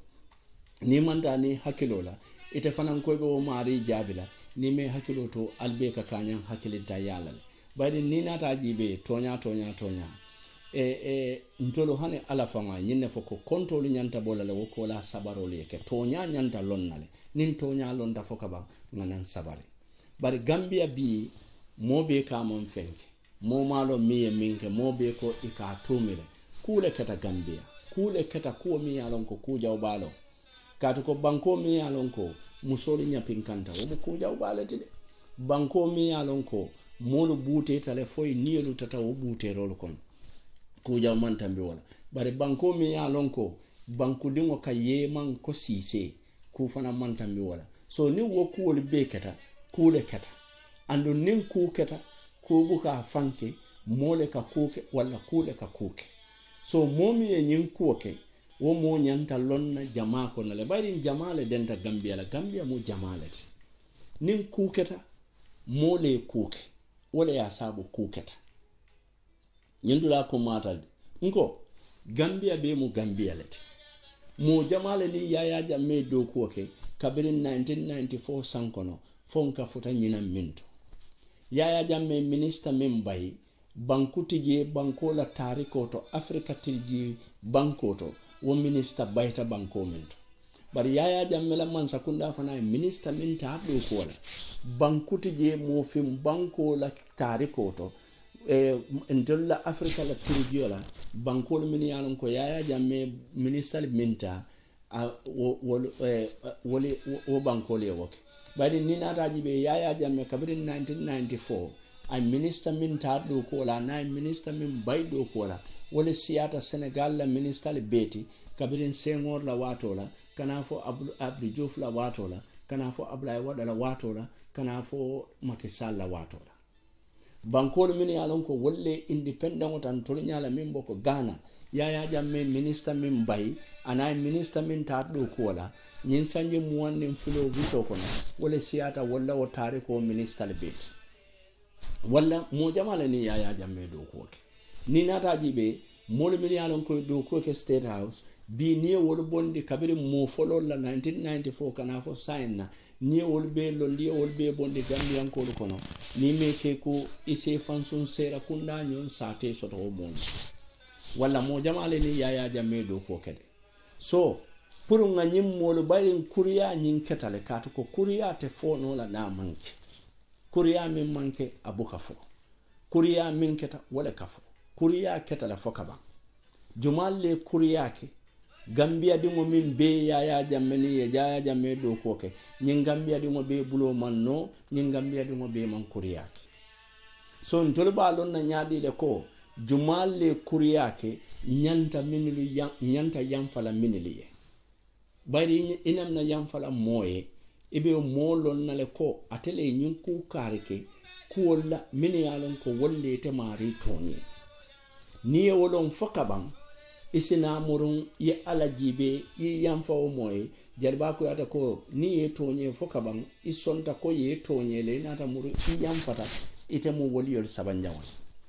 ni manda ni hakilo la ite fana koy be o mari jabi la ni me hakilo to albe ka kanyan hakilinta yala bari ni nata jibe tonya tonya tonya e e ntolo hane ala fama nyinne fo ko control nyanta bolale woko la sabaro leke tonya nyanta lonnale nin tonya londa fo kaba nganan sabari bari Gambia bi mobe ka mon fenke mo malo miye minke mobe ko ika tumile kule keta Gambia kule keta kuo mi yalon ko kuja ubalo katu ko banko mi yalon ko musoli nyapinkanta wo kuja ubale tide banko mi yalon ko molu bute tale foy nielu tata wo bute rol kon kuja man tambi wala bare banko mi ya lonko banku dingo ka yeman ko sise ku fana manta mi wala so ni wo kuwol be keta kule keta ando nin ku keta ku buka fanke mole ka kuke wala kule ka kuke so momi e nyin kuke wo mo nyanta lonna jama ko na le bayrin jama le denta Gambia la Gambia mu jama le nin ku keta mole kuke wala ya sabu ku keta nyindula ko matal nko Gambia be mu Gambia le mo jama le ni yaya jamme do kuke kabirin nineteen ninety-four sankono fonka futa nyina minto yaya jamme minister membai banku tije banko la tariko to Afrika tije banko to wo minister bayta banko minto bari yaya jamme la man sakunda fana minister minta do ko la banku tije mo fim banko la tariko to e ndolla Afrika la tije la banko le min yalon ko yaya jamme minister minta wo wo wole wo banko le woke bari ni nataji be yaya jamme kabiri nineteen ninety-four ay minister min ta do ko la na minister min bay do ko la wala siyata Senegal la minister le beti kabiri Senghor la wato la kana fo Abdou Abdou Diouf la wato la kana fo Abdoulaye Wade la wato la kana fo Macky Sall la wato la banko min yalon ko wolle independent tan to nyala min boko Ghana yaya jamme minister min bay ana minister min ta do ko la nyin sanje muwanne fulo bito kono wala siyata wala o tare ko minister le beti wala mo jamala ni yaya jamme do ko ni nata jibe mol min yalon ko do ko ke state house bi ni wol bondi kabiri mo folo la nineteen ninety-four kana fo sign ni wol be londi wol be bondi Gambian ko kono ni me ke ko ise fansun sera kunda nyon sate soto mo wala mo jamala ni yaya jamme do ko kede so pour nga nyim molu bayin kuriya nyin ketale katu ko kuriya te fo no la na manke kuriya min manke abuka fo kuriya min keta wala kafo kuriya ketale fo kaba jumalle kuriya ke Gambia dingo min be yaya jammeni ya yaya jamme do ko ke nyin Gambia dingo be bulo man no nyin Gambia dingo be man kuriya ke so ntol ba lon na nyaadi le ko jumalle kuriya ke nyanta minili yan nyanta yan fala minili bari inam na yamfala moye ibe molon na le ko atele nyun ku karike ku wala min yalon ko wolle te mari toni ni wolon fokabam isina murun ye alajibe ye yamfa o moye jarba ko ata ko ni ye tonye fokabam isonta ko ye tonye le nata muru i yamfata ite mu woliyol sabanjawan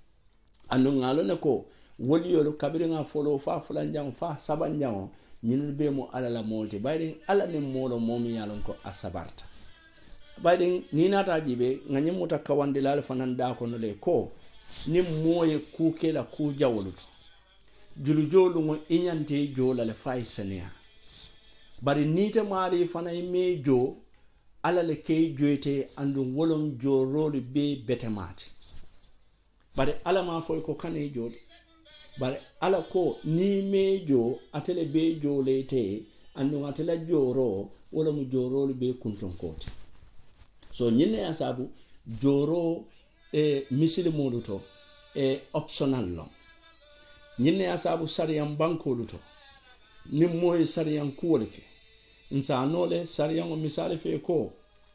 anu ngalo ne ko woliyol kabiri nga folo fa fulanjang fa sabanjawan ñinul be mo ala la molti bayden ala ne molo momi yalon ko asabarta bayden ni nata jibe ngani muta kawande lal fanan da ko no le ko ni moye ku kela ku jawluto julu jolu ngo inyante jola le fay senia bari nite mari fanay me jo ala le kay joyte andu wolon jo rolu be betemati bari ala ma foy ko kane jodi bare ala ko ni mejo atele be jolete andu atela joro wala mu joro be kunton koti so nyine asabu joro e misili moduto e optional lo nyine asabu sariyan banko luto ni moy sariyan kuwolke nsa nole sariyan o misali fe ko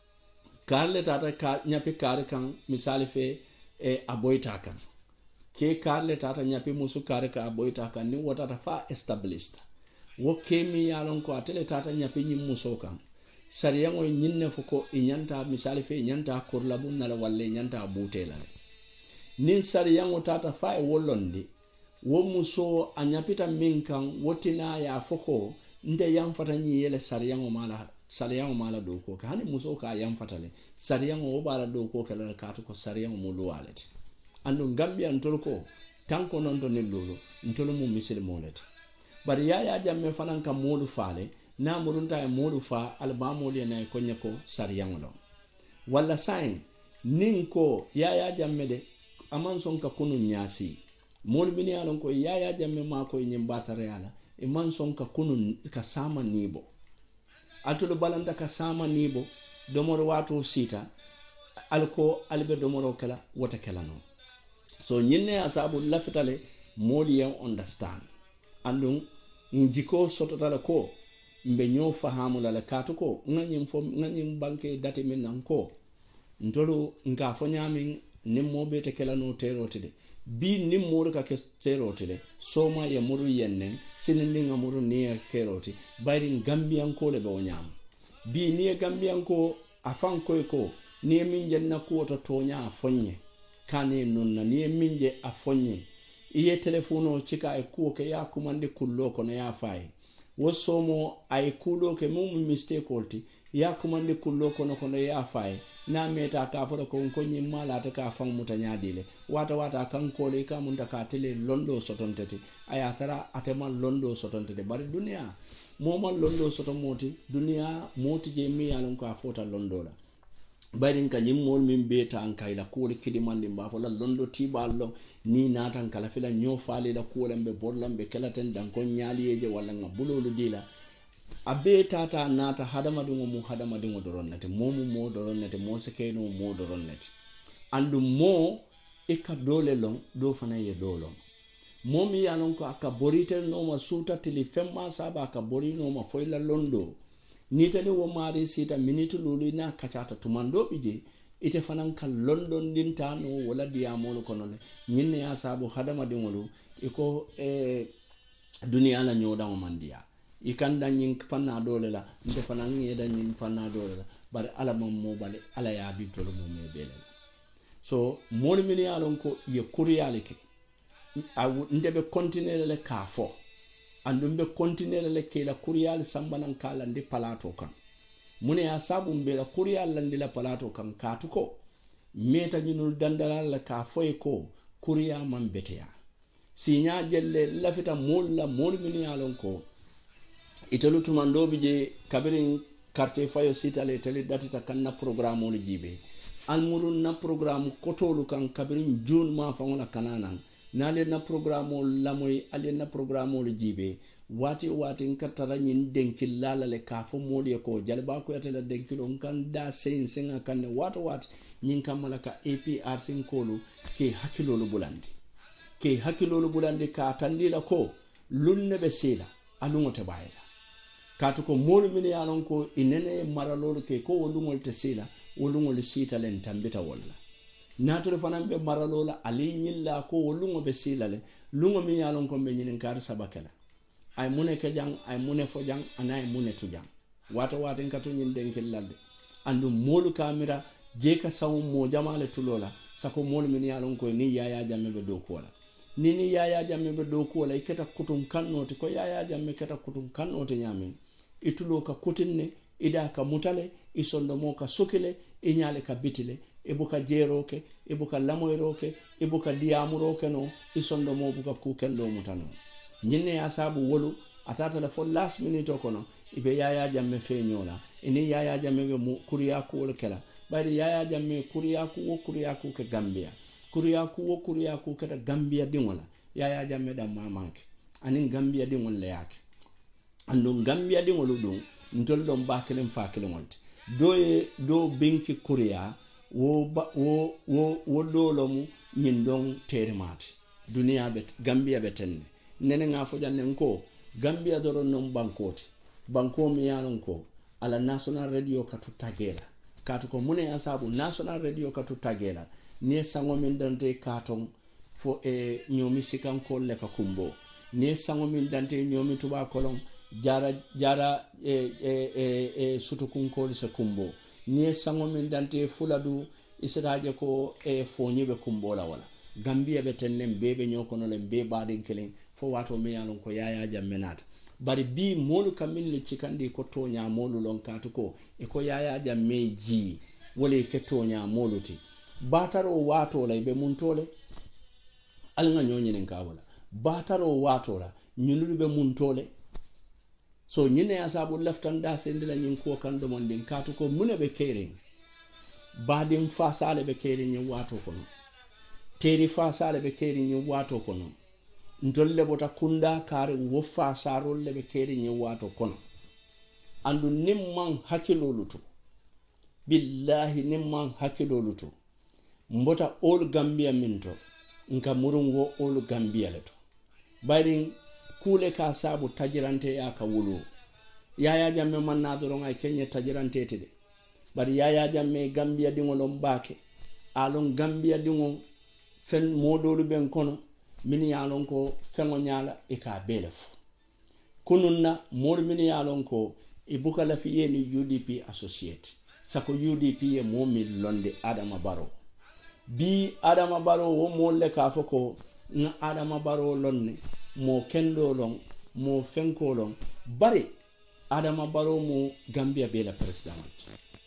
karle tata ka nyapi kare kan misali fe e aboyta kan ke karle tata nyapi musu kare ka aboyta kan ni wotata fa established wo kemi yalon ko atele tata nyapi nyim muso kan sariyan o nyinne fuko inyanta misali fe inyanta kurlabu nala walle inyanta butela nin sariyan o tata fa e wolondi wo muso anyapita minkan wotina ya foko nde yamfata nyi yele sariyan o mala sariyan o mala do ko hani muso ka yamfatale sariyan o bala do ko kala ka to ko sariyan mo lo walete ando Gambia ntolko tanko non to nilolo ntolo mu misil molete bari ya ya jamme fanan ka modu faale na murunta e modu fa albamo le na ko nyako sariyan lo walla sain ninko ya ya jamme de aman son ka kunu nyasi mol bini alon ko ya ya jamme ma ko nyim batare yala e man son ka kunu ka sama nibo atulu balanta ka sama nibo domoro wato sita alko albe domoro kala wata kala no so nyinne asabu lafitale moli yan understand andun njiko sototala ko mbe nyo fahamu la katu ko nganyim fo nganyim banke dati min nan ko ntolu nga fo nyamin nimmo be te kala no terotide bi nimmo ka ke terotide soma ya muru yennen sinindi ngamuru ne keroti bayri gambian ko le be nyam bi ni gambian ko afan ko ko ni min jenna ko to tonya fonye kane non na ni min je afonye iye telefono chika e ko ke ya kumande kullo ko na ya fay wo somo ay kulo ke mum mistake olti ya kumande kullo ko no ko ya fay na meta ka fo ko ko nyimma la ta ka fang mutanya dile wata wata kan ko le ka mun da ka tele londo sotontete aya tara atema londo sotontete bari dunia momal londo soto moti dunia moti je mi yalon ko afota londo la bari kan nyimmol min beta an kayla ko le kidi mande mba fo la londo tiballo ni natan kala fila nyo faale la ko lambe borlambe kelaten dan ko nyaaliyeje walla ngabulolu dila abe tata nata hadama dungo mu hadama dungo doronnete momu mo doronnete mo sekeno mo doronnete andu mo e ka dole long do fana ye dolong momi yalon ko aka borite no ma suta tili femma saba aka bori no ma foila londo nitani wo mari sita minute lulu na kachata tumando bije ite fanan kan london dinta no wala diamolo kono nyinne ya sabu hadama dingolu iko e duniya la nyoda mo mandiya ikanda nyin fanna dole la nde fanan ngeda nyin fanna dole la bare ala mom mo bale ala ya bi tolo mo me bele so mon min ya lon ko ye kuriyale ke awu ndebe continuer le kafo andum be continuer le ke la kuriyale sambanan kala ndi palato kan mune ya sabu mbe la kuriyale landi la palato kan katuko meta nyinul dandala la kafo e ko kuriya man beteya sinya jelle lafita molla mon min ya lon ko itelu tumandobi je kabirin quartier fayo sitale tele datita kan na programme o jibe almurun na programme kotolu kan kabirin june ma fa wala kananan nale na programme o lamoy ale na programme o jibe wati wati nkatara nyin denkil lala le kafo modi ko jalba ko yatela denkilo kan da sen sen kan wato wat nyin kamala ka A P R sin kolu ke hakilolu bulandi ke hakilolu bulandi ka tandila ko lunne be sila alungote bayla katu ko molu min yalon ko inene maralolu ke ko wolungol te sila wolungol sita len tambita walla nato fanan be maralola ali nyilla ko wolungo be sila le lungo min yalon ko be nyinin kar sabakala ay mune ke jang ay mune fo jang anay mune tu jang wato wato katu nyin denkel lalde andu molu kamera je ka sawu mo jamale tulola sako molu min yalon ko ni yaya jamme be do ko la ni ni yaya jamme be do ko la iketa kutum kannote ko yaya jamme keta kutum kannote nyamin itulo ka kutinne ida ka mutale isondo mo ka sokile inyale ka bitile ibuka jeroke ibuka lamoyroke ibuka diamuroke no isondo mo buka kukendo mutano nyinne ya sabu wolu atata la fo last minute kono ibe yaya jamme feñola ini yaya jamme be kuriya ku wol kala bari yaya jamme kuriya ku wo kuriya ku ke Gambia kuriya ku wo kuriya ku ke Gambia dingola yaya jamme da mamanke anin Gambia dingol le yake ando Gambia dingol dum ntol dom bakelen fakelen wonte doye do benki kuriya wo ba, wo wo wo dolomu nyin don teremate duniya bet Gambia betenne nene nga fo janne ko Gambia doro non bankote banko mi yalon ko ala national radio katu tagela katu ko mune asabu national radio katu tagela ne sango min dante katon fo e nyomi sikan ko le ka kumbo ne sango min dante nyomi tuba kolon jara jara e e e, e sutukun ko se kumbo ne sango min dante fuladu isadaje ko e fonyibe kumbo la wala Gambia betennen bebe nyokono le be badin kelen fo wato mi yalon ko yaya jammenata bari bi molu kamin le cikandi ko tonya molu lon katu ko e ko yaya jamme ji wole ke tonya moluti bataro wato la be muntole alnga nyonyinen ka wala bataro wato la nyulul be muntole so nyine asabu leftan da sendila nyin ko kan do mon din katu ko mune be kering badin fa sale be kering nyi wato kono teri fa sale be kering nyi wato kono ndolle bota kunda kare wo fa sarol le be keri nyi wato kono andu nimman hakiloluto billahi nimman hakiloluto mbota all Gambia minto nka murun wo all Gambia leto bayrin kule ka sabu tajirante ya ka wulu Yaya Jammeh manna doron ay Kenya tajirante tede bari Yaya Jammeh Gambia dingo lombake alon Gambia dingo fen modolu ben kono mini yalon ko fengo nyala e ka belef kununna mor mini yalon ko e buka la fiye ni U D P associate sako U D P e mo mi londe Adama Barrow bi Adama Barrow wo mo le ka foko na Adama Barrow lonne mo kendo lon mo fenko lon bari Adama Barrow mo Gambia bela president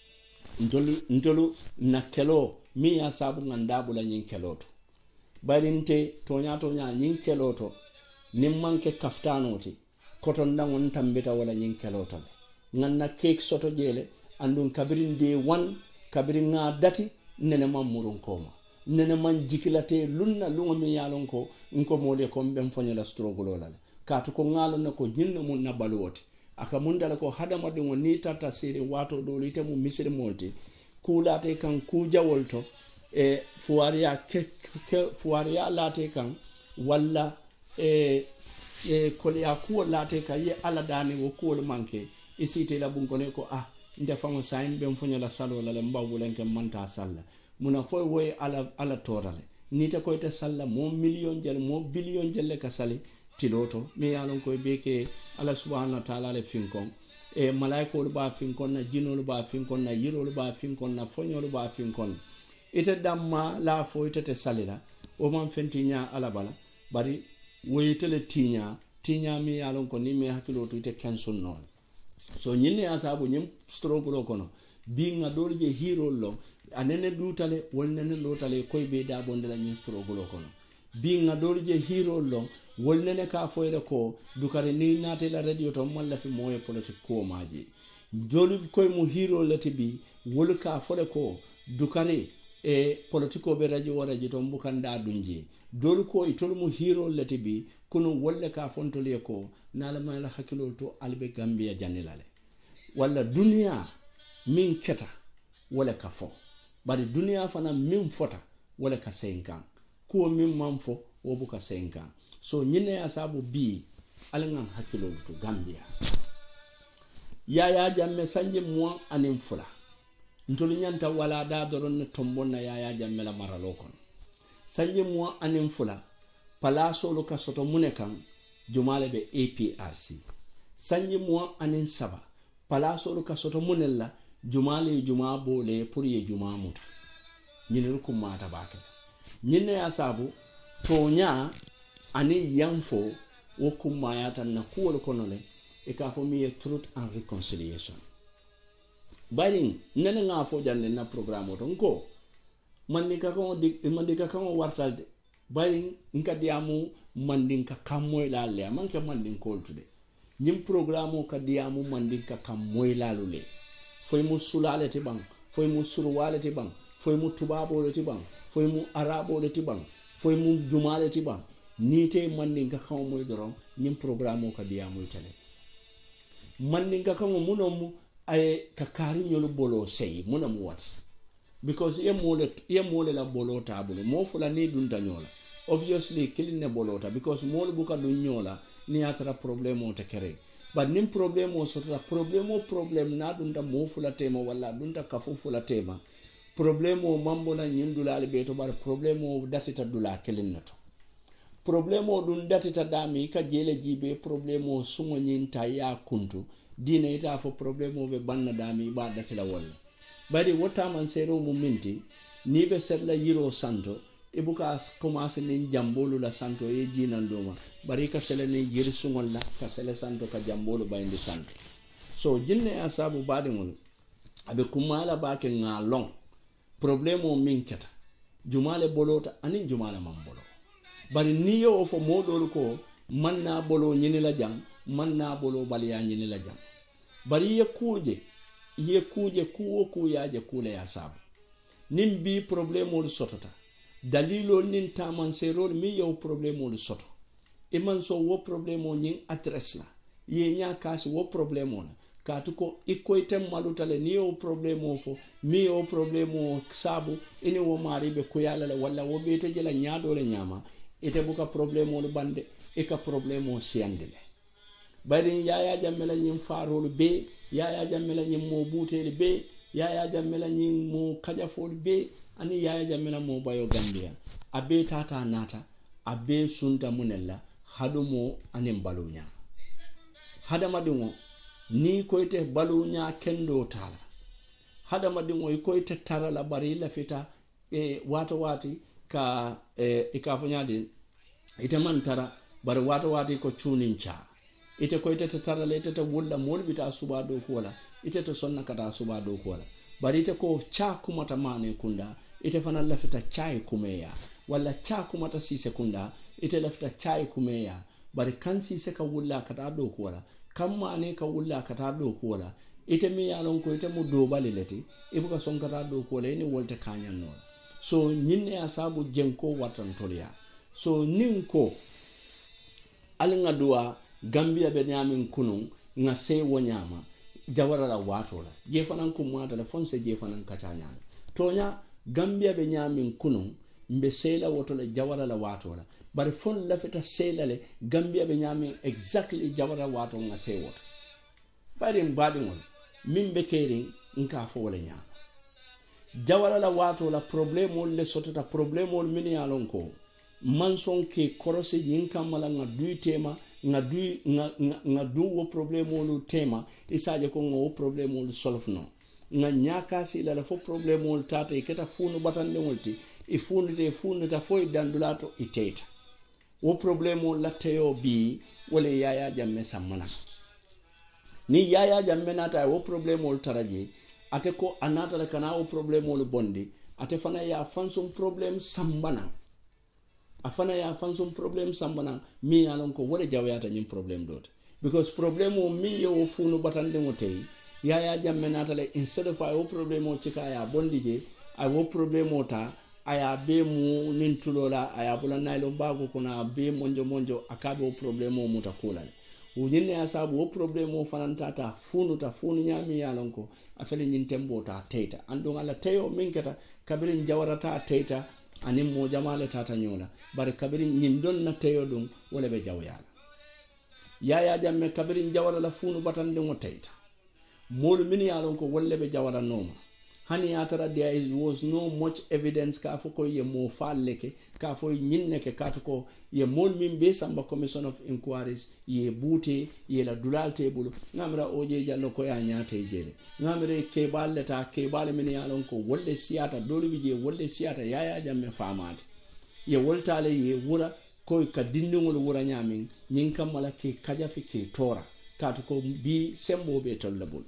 ndolu ndolu na kelo mi ya sabu ngandabu la nyin keloto barinte tonya tonya nyin keloto nimmanke kaftanoti koton dangon tambita wala nyin keloto nganna cake soto jele andun kabirin de one kabirin nga dati nene man murun koma nene man jikilate lunna lunga mi yalon ko nko mole ko mbem fonela struggle la katu ko ngalo na ko nyinna mun na balwoti aka mundala ko hadama dingo ni tata sire wato do lite mu misiri molti kulate kan kuja wolto e fuwaria ke, ke fuwaria late kan walla e e kolya ko late ka ye ala dani wo ko manke isite la bunkone ko ah nde famo saim be mfonyo la salo la mbawulen ke manta salla muna foy woy ala ala torale nita ko ite salla mo million jel mo billion jelle ka sali tiloto mi yalon ko beke ala subhanahu wa ta'ala le finkon e malaiko lu ba finkon na jinolu ba finkon na yirolu ba finkon na fonyolu ba finkon ite damma la fo ite te salila o man fentinya ala bala bari woyitele tinya tinya mi yalon ko ni me hakilo to ite cancel non so nyine asabu nyim struggle kono bi nga dolje hero lo anene dutale wonnene lotale koy be da bondela nyim struggle kono bi nga dolje hero lo wonnene ka foyle ko dukare ni nate la radio to malla fi moye politique ko maji dolu koy mu hero lati bi wol ka fole ko dukare e politiko be radio wara ji to mbukanda dunji dolu ko itol mu hero lati bi kuno wolle ka fontole ko nala mala hakilo to albe Gambia janilale wala dunia min keta wala ka fo bari dunia fana min fota wala ka senkan ko min manfo wo buka senkan so nyine asabu bi alangan hakilo to Gambia Yaya Jammeh sanje mo anin fula ntolu nyanta wala da doron ne tombonna Yaya Jammeh la maralo kon sanje mo anin fula palaso lo ka soto munekan jumale be A P R C sanje mo anin saba palaso lo ka soto munella jumale juma bole pour ye juma muta nyine ko mata bake nyine asabu tonya ani yanfo wokum yata na kuwol konole e ka fo mi truth and reconciliation bayin nene nga fo janne na programme to ko mandika ko dik mandika ko wartalde bayin nka diamu mandinka kamoy la le manke mandin koltude nim programme ka diamu mandinka kamoy la lule foy mu sulale te bang foy mu surwale te bang foy mu tubabo le te bang foy mu arabo le te bang foy mu jumale te bang nite mandinka kamoy doron nim programme ka diamu tele mandinka ko munom ay ka kari nyolu bolo sey munam wati because ye mole ye mole la bolo tabule mo fula ni dunta nyola obviously killing ne bolota because mole buka dun nyola ni atara problème o te kere but nim problème o sotra problème o problème na dunta mo fula tema wala dunta kafu fula tema problème o mambo na nyindula le beto bar problème o datita dula killing nato problème o dun datita dami ka jele jibe problème o sungo nyinta ya kuntu dina ita fo problème o be banna dami ba datila wala bari wota man sero mu minti ni be setla yiro santo ibuka commence ni jambolu la santo e jinan doma bari ka sele ni yir sungol la ka sele santo ka jambolu bayndi santo so jinne asabu bade ngol abe kumala ba ke ngalong problème o min keta jumale bolota anin jumala man bolo bari niyo o fo modol ko manna bolo nyini la jang manna bolo baliya nyini la jang bari ye kuje ye kuje kuwo kuyaje kule ya sabu nim bi problème o sotota dalilo nin taman serol mi yow problème o soto e man so wo problème o nyin adresse la ye nya kasi wo problème o katu ko ikoitem malutale ni yow problème o fo mi yow problème o sabu ene wo mari be kuyala la wala wo bete jela nyaado le nyama ite buka problème o bande e ka problème o siyandile bari yaya jammela nyim farolu be yaya jammela nyim mo buteli be yaya jammela nyim mo kajafol be ani yaya jammela mo bayo Gambia abe tata nata abe sunta munella hadumo anin balunya hadama dingo ni koyte balunya kendo tala hadama dingo koyte tarala bari la fita e wata wati ka e, e ka fanyade ite man tara bari wata wati ko chunincha ite koyte tarala ite ta wulla molbita suba do ko wala ite to sonna kata suba do ko wala bari ite ko cha kumata mane kunda ite fana la fita chai kumeya wala cha kumata si sekunda ite la fita chai kumeya bari kansi se ka wulla kata do ko wala kamma ne ka wulla kata do ko wala ite mi yalon ko ite mu do balileti ibuka son kata do ko wala ni wolte kanyan no so nyinne asabu jenko watan toliya so ninko alinga duwa Gambia be nyamin kunun nga se wonyama jawara la wato la je fanan ko mo la fonse je fanan kacha nyama tonya Gambia be nyamin kunun mbe sela woto la jawara la wato la bari fon la feta sela le Gambia be nyamin exactly jawara wato nga se woto bari mbadi ngol Mengbe Kering nka fo wala nyama jawara la wato la problème le sotota problème mini alon ko manson ke korose nyinka mala nga duitema nga du nga nga du wo problème lu tema isaje ko ngo problème lu solve no nga nyaka si la fo problème lu tata iketa funu batande ngolti e funu te funu ta foy dandulato iteta wo problème la teyo bi wala yaya jamme samana ni yaya jamme nata wo problème lu taraje ate ko anata la kana wo problème lu bondi ate fana ya fansum problème sambana afana ya fansum problem sambana mi alon ko wala jawyata nyim problem dot because problem o mi yo funu batande ngotey ya ya jamme natale instead of ay o problem o cika ya bondije ay wo problem o ta aya be mu nintulola aya bula nailo bago kuna be monjo monjo akabe o problem o mutakula o nyinne asabu o problem o fanantata funu ta funu nyami yalon ko afele nyin tembo ta teta ando ala tayo minketa kabirin jawarata teta anim mo jamale tata nyola bari kabirin nyindon na teyo dum wala be jawyala yaya jamme kabirin jawara la funu batande ngo tayta molu min yalon ko wala be jawara noma hani atara there is was no much evidence ka foko ye mo falleke ka fo nyinne ke katko ye mol min be samba commission of inquiries ye bute ye la dulal table ngamra oje jallo ko ya nyaate jere ngamre ke balleta ke bal min yalon ko wolle siata dolu bije wolle siata yaya jamme famade ye woltale ye wura ko ka dindingol wura nyamin nyin kamala ke kajafi ke tora katko bi sembo be tollabul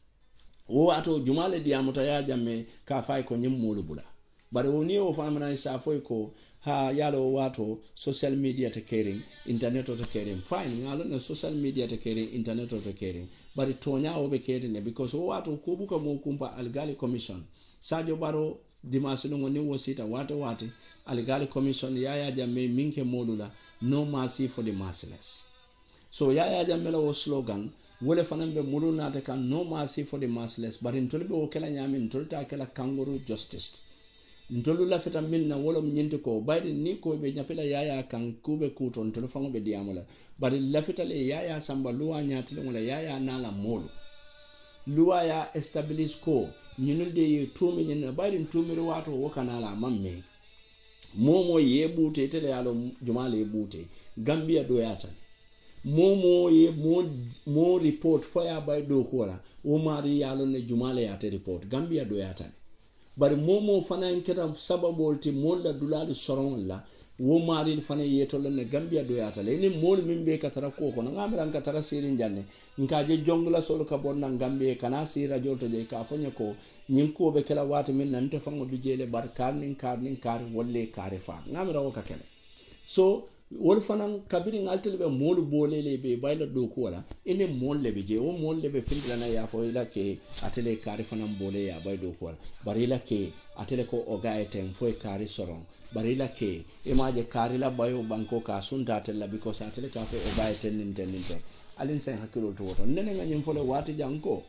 o ato jumale diamuta ya jamme ka fay ko nyim molu bula bare woni o famana sa foy ko ha yalo wato social media te Kering internet to Kering fine ngalo na social media te Kering internet to Kering bare tonya o be Kering ne because o wato ko buka mo kumpa algali commission Sadio Baro dimanche no ngoni wosita wato wate algali commission yaya jamme minke modula no mercy for the merciless so yaya jamme lo slogan wole fanambe mulu nata kan no mercy for the merciless but in tolbe o kala nyami tolta kala kangaroo justice ntolu la feta minna wolo nyinte ko bayde ni ko be nyapela yaya kan kube kuto ntolu fango be diamola bari la feta le yaya samba luwa nyati ngola yaya nala molu luwa ya establish ko nyinulde ye tumi nyina bayde tumi wato wakana la mamme momo ye bute tele yalo jumale bute Gambia do yata momo ye mo mo report fire by do kola o mari yalo ne jumale yata report Gambia do yata bari momo fana nketa sababu ulti mola dulali soron la wo mari fana yeto ne Gambia do yata le ni mol mimbe katara ko ko ngamira katara sirin janne nkaje jongla solo ka bonna Gambia kana sira jolto je ka fanya ko nyin ko be kala wata min nan te fango bijele bar karnin karnin kar wolle kare fa ngamira o ka kele so wol fanan kabirin altelbe molu bolele be bayla do ko wala ene molle be je o molle be findila na ya fo ila ke atele kare fanan bole ya bay do ko wala bari la ke atele ko o gaeten fo kare soron bari la ke e maje kare la bayo banko ka sunta tella because atele ka fo o gaeten ninte ninte alin sen hakilo to woto nene nga nyim fole wati janko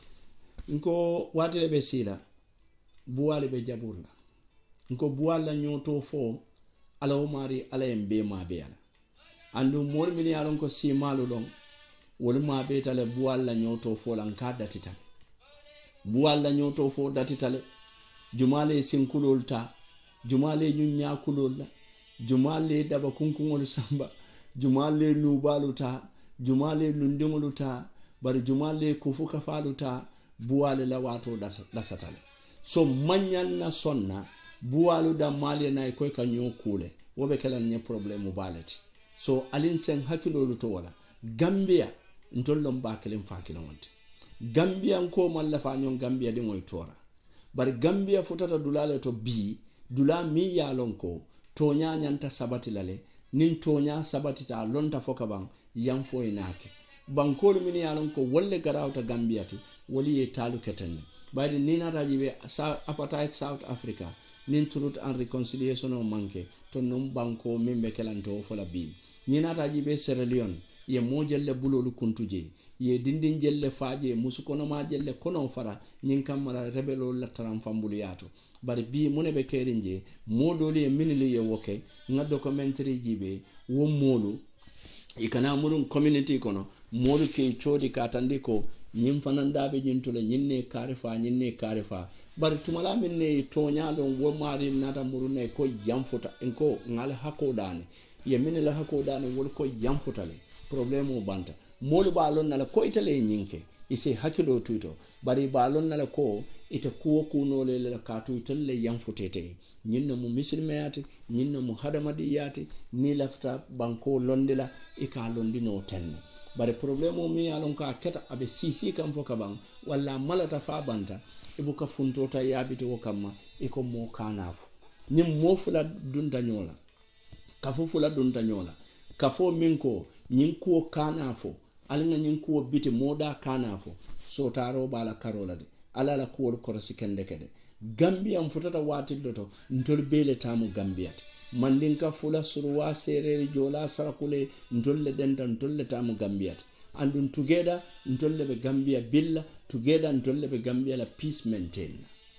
nko wati le be sila buwale be jaburla nko buwala nyoto fo ala o mari ala embe ma be ala andu mol min yalon ko simalu don wol ma betale buwalla nyoto fo lan ka datitale buwalla nyoto fo datitale jumale sinkulol ta jumale nyunya kulol la jumale daba kunkungol samba jumale nubalu ta jumale lundingolu ta bari jumale kufu kafalu ta buwale la wato dasatale so manyan na sonna buwalu da mali na ikoy ka nyo kule wobe kala nye problemu balati so alin sen hakilolu to wala Gambia ntollom bakelem fakilo wonte Gambia ko malla fa nyon Gambia de ngoy tora bari Gambia futata dulale to bi dula mi ya lonko to nyanyanta sabati lale nin to nya sabati ta lonta foka bang yam fo inake bankolu min ya lonko wolle garawta Gambia ti woli e talu ketenne bari nina rajibe apartheid South Africa nin truth and reconciliation o manke to num banko mimbe kelanto fola bi nina rajibe Sierra Leone ye mojelle bulolu kuntuje ye dindin jelle faaje musukono ma jelle kono fara nyin kamara rebelo la taram fambulu yato bari bi munebe kerinje modoli e minili ye woke nga documentary jibe wo molu ikana mulun community kono molu ke chodi katandi ko nyim fanandabe nyintule nyinne karifa nyinne karifa bari tumala minne tonya don wo mari nata murune ko yamfuta enko ngale hako dane ye minila hako dane wol ko yamfutale problème banta molu balon nala ko itale nyinke ise hakilo tuito bari balon nala ko ite kuwo kuno le la katu itale yamfutete nyinna mu mislimeyati nyinna mu hadamadiyati ni lafta banko londila ika londino tenne bari problème mi alon ka keta abe sisi kam foka bang wala malata fa banta ibuka funtota yabito wo kamma iko mo kanafu nyim mo fula dunta nyola kafu fula dunta nyola kafo minko nyin kuwo kanafo alinga nyin kuwo biti moda kanafo so taro bala karola de ala la kuwo korosi kende kede Gambia mfutata wati loto ntol bele tamu Gambia mandinka fula suruwa sereri jola sarakule ntolle denta ntolle tamu Gambia andun together ntolle be Gambia billa together ntolle be Gambia la peace maintain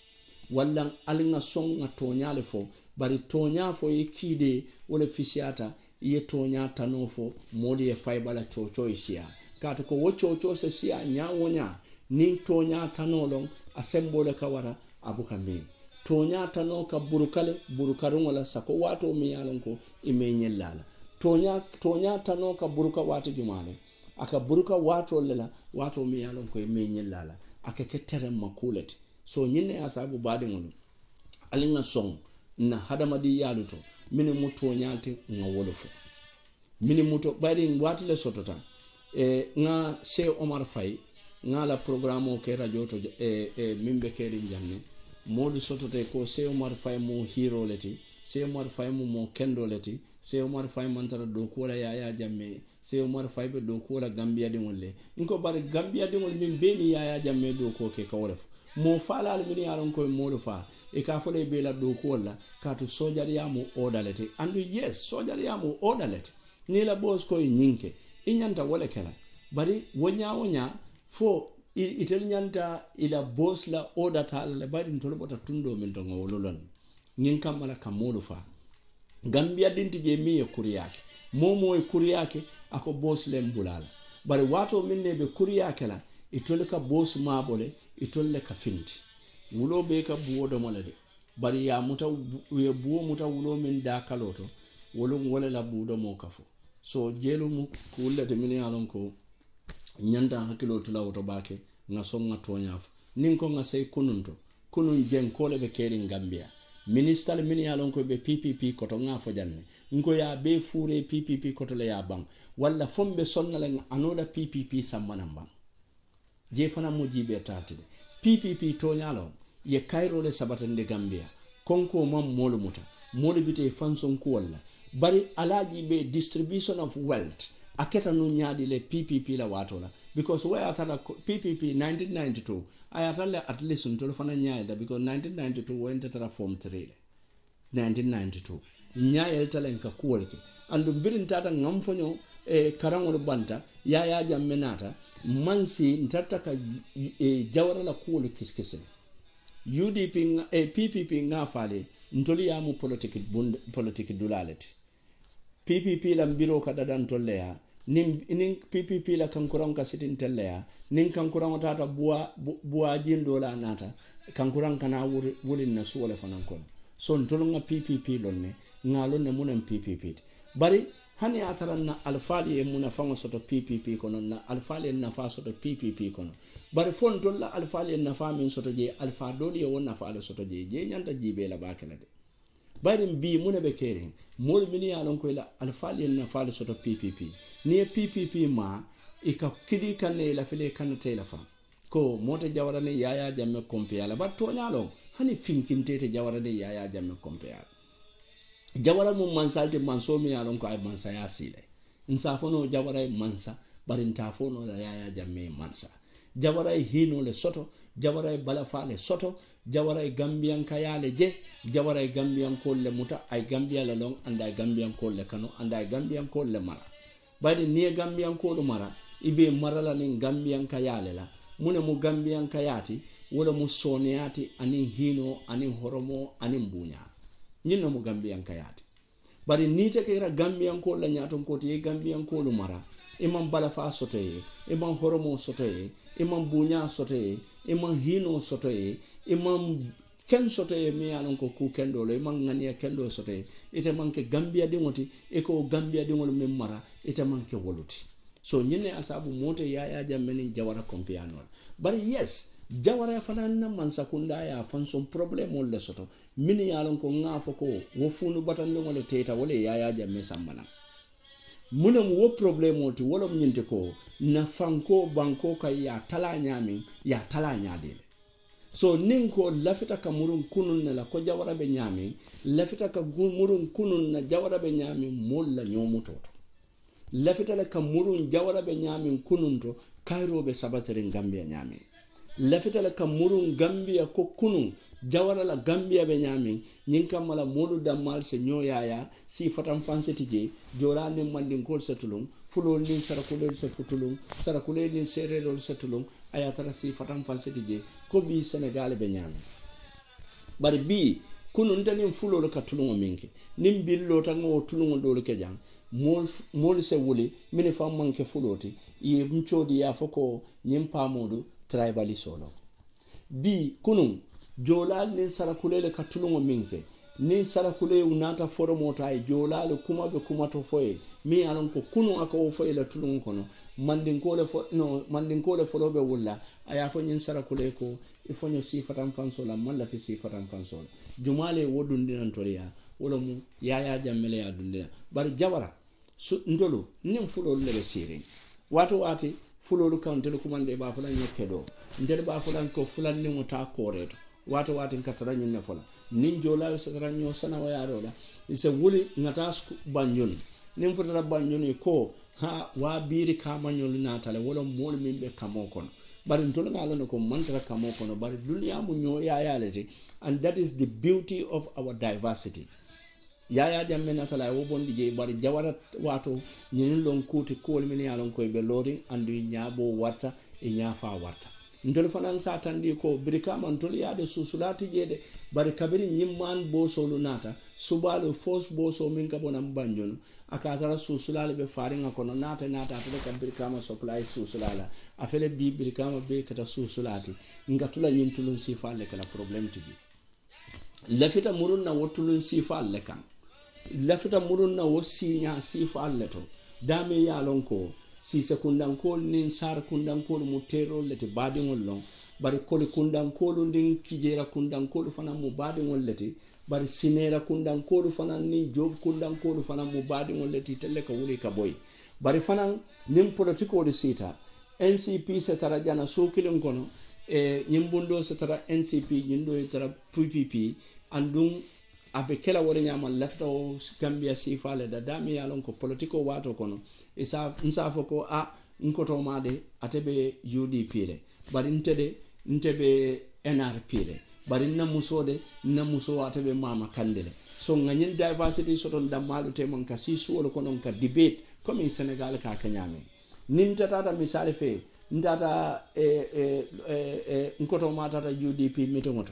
walla alinga songa tonyale fo bari tonya fo yikide wala fisiata ye tonya tanofo moli e faibala chocho isia kato ko wocho cho se sia nya wonya nin tonya tanolong asembole kawara abuka mi tonya tano ka burukale burukarun wala sako wato mi yalon ko imenye lala tonya tonya tano ka buruka wato jumale aka buruka wato lela wato mi yalon ko imenye lala aka ketere makulati so nyine asabu badi ngulu alinga song na hadamadi yaluto mini muto nyante nga wolofo mini muto bari ngwati le sotota e nga se Omar Faye nga la programme o ke radio to e e Mengbe Kering janne modi sotote ko se Omar Faye mo hero leti se Omar Faye mo mo kendo leti se Omar Faye mantara do ko la yaya jamme se Omar Faye be do ko la Gambia de wolle nko bari Gambia de wolle min beni yaya jamme do ko ke ka wolofo mo fala al mini alon ko mo fa e ka fole be la do ko la ka to sojariya mo odalete andu yes sojariya mo odalete ni la boss ko nyinke inyanta wala kala bari wonya wonya fo itel nyanta ila boss la odata la bari ntolo bota tundo min to ngololon nyin kamala kamolo fa Gambia dinti je mi e kuriyake momo e kuriyake ako boss le mbulala bari wato minne be kuriyake la itole ka boss mabole itole ka finti wulo be ka buwodo molade bari ya muta ye buwo muta wulo min da kaloto wolo wala la budo mo kafo so jelu mu kullete min yalon ko nyanda hakilo tulawoto bake nga songa tonyaf ninko nga sey kununto kunun jen kole be Kering Gambia minister min yalon ko be P P P koto nga fo janne ngo ya be fure P P P koto le ya bang walla fombe sonnale anoda P P P sammanam bang je fana mo jibe tatide P P P to nyalo ye kairo le sabatande Gambia konko mam molu muta molu bite fanson ko walla bari alaji be distribution of wealth aketa no nyaadi le P P P la watola because where atala P P P nineteen ninety-two ayatala at least ntolo fana nyaada because nineteen ninety-two went tara form three nineteen ninety-two nyaaya talenka kuolke andu birin tata ngamfonyo e karangol banta ya ya jammenata mansi ntataka e jawara la kuol kiskese U D P e P P P ngafale ntoli ya mu politique politique dulalete P P P la mbiro ka dadan tollea nin nin P P P la kankuran ka sitin tellea nin kankuran tata buwa buwa jindo la nata kankuran kana wuri wuri na suwale fanan kono so ntolunga P P P lonne ngalo ne munen P P P bari hani ataran na alfali e muna fango soto P P P kono na alfali na fa soto P P P kono bari fon dolla alfali na fa min soto je alfa doli e wonna fa soto je je nyanta jibe la bakela de bari bi Mengbe Kering mol mini alon ko la alfali na fa soto P P P ni P P P ma e ka kidi kan ne la fele kan te la fa ko mota jawara ne yaya jamme kompe ala ba to nyalo hani finkinte te jawara ne yaya jamme kompe ala jawara mum mansalte manso mi alon ko ay mansa ya sile insafono jawara mansa bari ntafono la yaya jamme mansa jawara hino le soto jawara balafa le soto jawara Gambian kayale je jawara Gambian ko le muta ay Gambia la long anda Gambian ko le kano anda Gambian ko le mara bari ni Gambian ko mara ibe marala ni Gambian kayale la mune mu Gambian kayati wala mu soneati ani hino ani horomo ani mbunya nyino mu Gambian kayati bari ni te kera Gambian ko la nyaton ko te Gambian ko mara imam balafa sotoye imam horomo sotoye imam bunya sotoye imam hino sotoye imam ken sotoye mi alon ko ku kendo le imam ngania kendo sotoye ite manke Gambia dingoti e ko Gambia dingol mem mara ite manke woluti so nyine asabu mote yaya jameni jawara kompiano bari yes jawara fanana man sakunda ya fanson problème le soto mini yalon ko ngafo ko wo funu batande ngole teta wole yaya jamme sambana munam wo problème oti wolom nyinte ko na fanko banko ka ya tala nyami ya tala nyadele so ninko lafita ka murun kunun na la ko jawara be nyami lafita ka murun kunun na jawara be nyami molla nyomu toto lafita la ka murun jawara be nyami kunun to kairo be sabatere Gambia nyami lafita la ka murun Gambia ko kunun jawara la Gambia be nyami nyinka mala modu damal se nyoyaya si fatam fanseti je jola ne mandin kol setulum fulo ni sarakule setulum sarakule ni serero setulum ayatara si fatam fanseti je ko bi Senegal be nyami bari bi kunun tanin fulo lo katulum minke nim billo tango tulum do ke jang mol mol se wuli mini fam manke fuloti yi mchodi ya foko nyim Pa Modou tribali solo bi kunun jolal nin sarakule le katulungo minke nin sarakule unata foromota e jolal kuma be kuma to foye mi alon ko kunu aka foye la tulungo kono mandin ko le fo no mandin ko le folobe wulla aya fo nin sarakule ko ifonyo si fatam fansola malla fi si fatam fansola jumale wodun dinan toriya wala mu yaya jammele ya dundina bar jawara su ndolo nin fulo le sire wato wati fulo kan tele kumande ba fulan nyekedo ndel ba fulan ko fulan ni mota koreto wato watin katara nyin na fola nin jolal satara nyo sana wa yaro la ise wuli ngata banyon nin futara banyon ko ha wa biri ka banyon na tale wala mol min be kamo kono bari ntolo ngalo ko mantara kamo kono bari dunya mu nyo ya yalete and that is the beauty of our diversity yaya jamme na tala wo bondi je bari jawara wato nyin lon kuti ko min yalon ko be loring andu nyaabo warta e nyafa warta ndol fanan satandi ko birika man tol yaade susulati jede bari kabiri nyimman bo solo nata subalo force bo so min ka bonam banjon aka tara susulale be faringa kono nata nata to ka birika ma supply susulala afele bi birika ma be kata susulati ngatula nyintulun sifale kala problem tiji lafita murun na wotulun sifale kan lafita murun na wosinya sifale to dame yalon ko si se kundankol nin sar kundankol mu tero leti badingol long bari koli kundankol ndin kijera kundankol fana mu badingol leti bari sinera kundankol fana ni job kundankol fana mu badingol leti telle ka wuli ka boy bari fana nim politiko de sita N C P se tara jana sokilin kono e nyimbundo se tara N C P nyindo e tara P P P andung abe kela wore nyama lefta o Gambia sifale da dami yalon ko politiko wato kono isa nsafo ko a nkoto made atebe U D P le bari ntede ntebe N R P le bari na musode na muso atebe mama kandele so nganyin diversity soton damalu te mon ka si suolo kono ka debate comme in Senegal ka kanyame nin tata misale fe ndata e e e nkoto mata U D P metongoto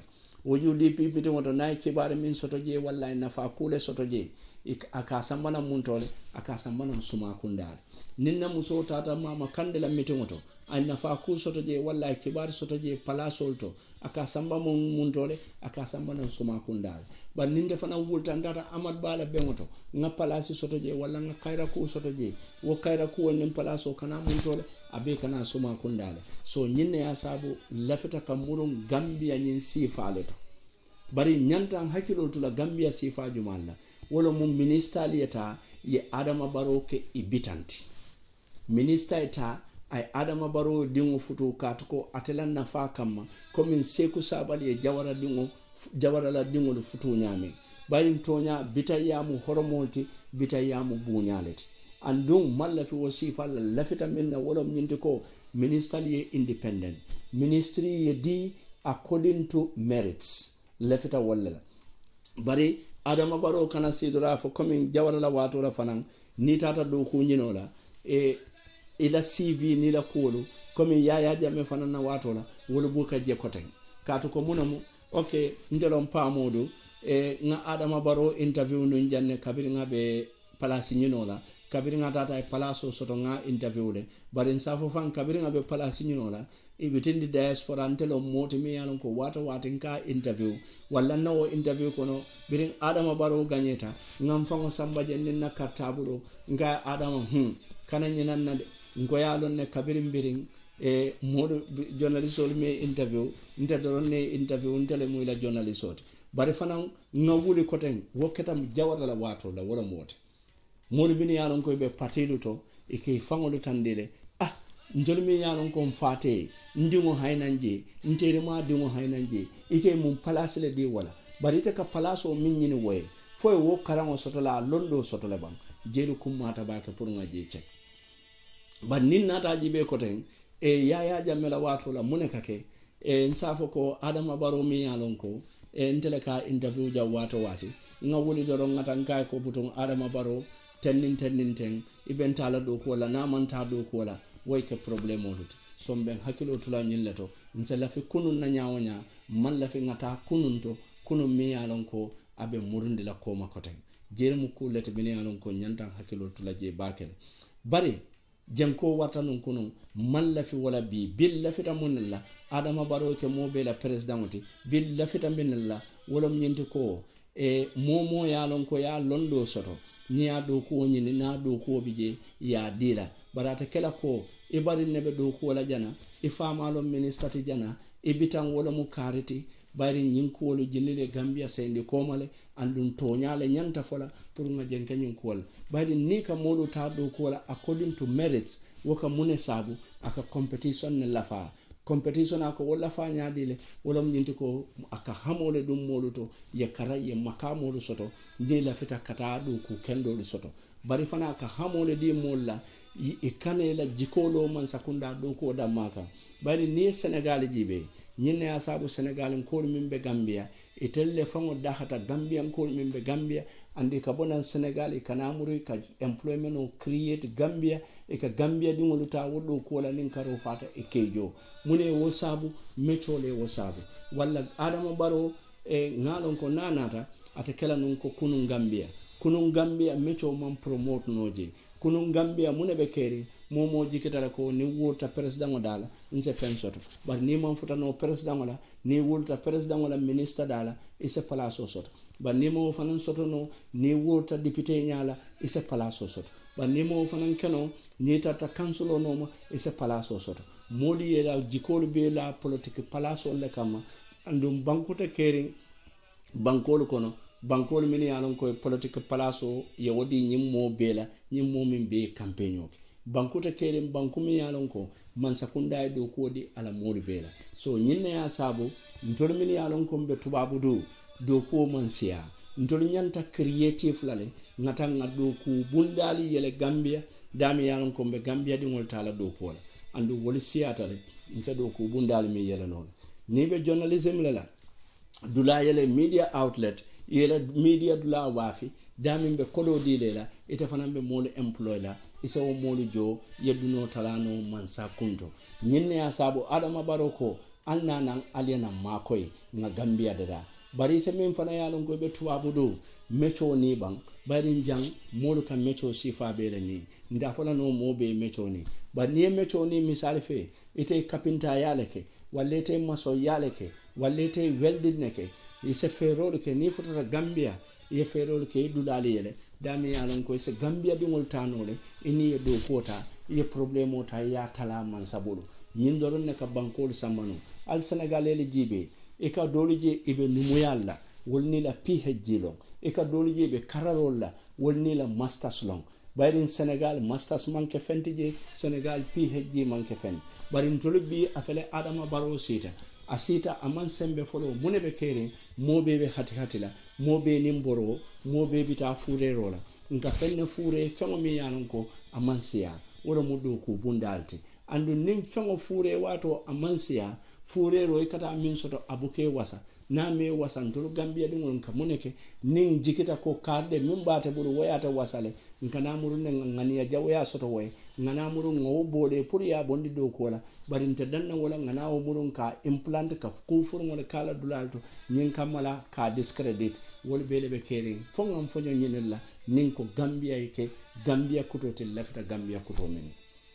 O U D P meeting to na kibare min soto je wallahi nafa kule soto je aka sambana muntole aka sambana suma kundale ninna muso tata mama kandela meeting to ay nafa ku soto je wallahi kibare soto je palasol to aka samba mun muntole aka sambana suma kundale ba ninde fana wulta ndata amad bala bengoto nga palasi soto je walla nga kayra ku soto je wo kayra ku won palaso kana muntole abe kana suma kundale so nyinne ya sabu lafita kamurun Gambia nyin sifale to bari nyantan hakilo tula Gambia sifa jumalla wala mum minister liyata ye Adama Barrow ke ibitanti minister eta ay Adama Barrow dingo futu katuko atelan nafa kamma komin seku sabali ye jawara dingo jawara la dingo futu nyame bayin tonya bitayamu horomolti bitayamu bunyaleti andung malla fi wasifa la lafita minna wala nyinti ko minister ye independent ministry ye di according to merits lafita wala bari Adama Barrow kana sidora fo komin jawara la wato la fanan ni tata do ku nyinola e ila C V ni la kulu komin yaya jame fanan na wato la wala buka je koten kato ko munamu okay ndelom Pa Modou e nga Adama Barrow interview nun janne kabiri nga be palasi nyinola kabiri nga tata e palaso soto nga interview le bari nsafo fan kabiri nga be palasi nyinola e bitindi diaspora ntelo moti mi yalon ko wata watin ka interview walla nawo interview kono birin Adama Barrow ganyeta ngam fango samba jennin na kartabulo nga Adama hmm kana nyinan na ngoyalon ne kabirin birin e modo journalist ol me interview nte doron ne interview ntele muy la journalist ot bari fanan ngawuli koten woketam jawara la wato la wala mote modu bini yalon ko be patilu to e ke fangolu tandele ah njolmi yalon ko mfate ndingo haynanje ntere ma dingo haynanje ike mum place le di wala bari te ka place o min nyini woy foy wo karango soto la londo soto le bang jelu kum mata ba ke pour nga je cek ban nin nata jibe koten e yaya jamela wato la munekake e nsafo ko Adama Barrow mi yalon ko e ntele ka interview ja wato wati nga wuli do ngata kay ko buton Adama Barrow tennin tennin ten ibentala do ko la namanta do ko la way ke problème odut somben hakilo tula nyilleto nse lafi kunun na nyawonya man lafi ngata kunun to kunun mi yalon ko abe murundi la koma koten jermu kulete bini yalon ko nyantan hakilo tula je bakel bari janko watanun kunun man lafi wala bi bil lafi tamunilla Adama Barrow ke mobe la presidenti bil lafi taminilla wala nyinti ko e momo yalon ko ya londo soto ni ya do ko nyini na do ko bije ya dila barata kala ko e bari nebe do ko wala jana e famalo minister ti jana e bitan wala mu kariti bari nyin ko wala jinile Gambia sende komale andun toñale nyanta fola pour nga jenka nyin ko bari ni ka modu ta do ko wala according to merits woka mune sabu aka competition ne lafa competition ako wala fa nyaadile wala nyinti ko aka hamole dum moluto ye kara ye makamolu soto ndi la fita kata do ku kendo do soto bari fana aka hamole di molla e kane la jikolo man sakunda do ko da maka bari ni Senegal jibe nyine ya sabu Senegal ko mimbe Gambia e telle fango dahata Gambia ko mimbe Gambia andi ka bonan Senegal e kana muri ka employment o create Gambia e ka Gambia dingolu ta wodo ko la nin karo fata e kejo mune wo sabu metole wo sabu walla Adama Barrow e ngalon ko nanata ata kala non ko kunun Gambia kunun Gambia meto man promote noje kunun Gambia mune be keri momo jikitala ko ni wurta president dala nse fen soto bar ni man futa no president wala ni wurta president wala minister dala ise palaso soto bar ni mo fanan soto no ni wurta député nyala ise palaso soto bar ni mo fanan keno ni tata council no mo ise palaso soto modi yela jikolu be la politique palaso le kama andum bankuta kering bankolu kono bankolu min yalon ko politique palaso ye wodi nyimmo bela nyimmo min be campaign ok bankuta kering banku min yalon ko man sakunda do kodi ala modi bela so nyinne ya sabo ntol min yalon ko be tubabu do do ko man siya ntol nyanta creative lale ngata ngado ku bundali yele Gambia dami yalon ko be Gambia di ngol tala do ko la andu woli siyata le nse do ko bundali mi yele non ni be journalism la dula yele media outlet yele media dula wafi dami be kodo dile la ite fanan be molu employ la isa o molu jo yeduno talano mansa kunto nyinne ya sabo Adama Barrow ko alnanan aliana makoy nga Gambia dada bari te min fana yalon ko be tuwabu do mecho ni bang bari jang molu kan mecho sifa bele ni nda fala no mo be mecho ni ba ni mecho ni misali fe ite kapinta yaleke walle te maso yaleke walle te welding neke ise ferol ke ni futata Gambia ye ferol ke dulali yele dami yalon ko se Gambia dingol tanole ini ye do kota ye problemo ta ya tala man sabulu nyin doron ne ka bankol samanu al Senegal le jibe e ka dolije ibe numuyalla wolni la PhD long e ka dolije be kararolla wolni la masters long bayrin Senegal masters manke fentije Senegal PhD manke fen barin tolubi afele Adama Barrow sita asita aman sembe folo munebe kere mobe be hati hatila mobe nimboro mobe bita fure rola nka fenne fure fengo mi yanon ko amansiya wala muddo ko bundalti andu nim fengo fure wato amansiya fure ro ikata min soto abuke wasa na me wasa ntulu Gambia dingol nka muneke ning jikita ko karde min bate buru wayata wasale nka namuru ne ngani ya jawya soto way nganamuru ngo bode pour ya bondi do kola bari nte danna wala nganawo murun ka implant ka kufur ngol kala dulalto nyin kamala ka discredit wol bele be kering fongam fonyo nyinella nin ko Gambia yake Gambia kutote lafta Gambia kuto men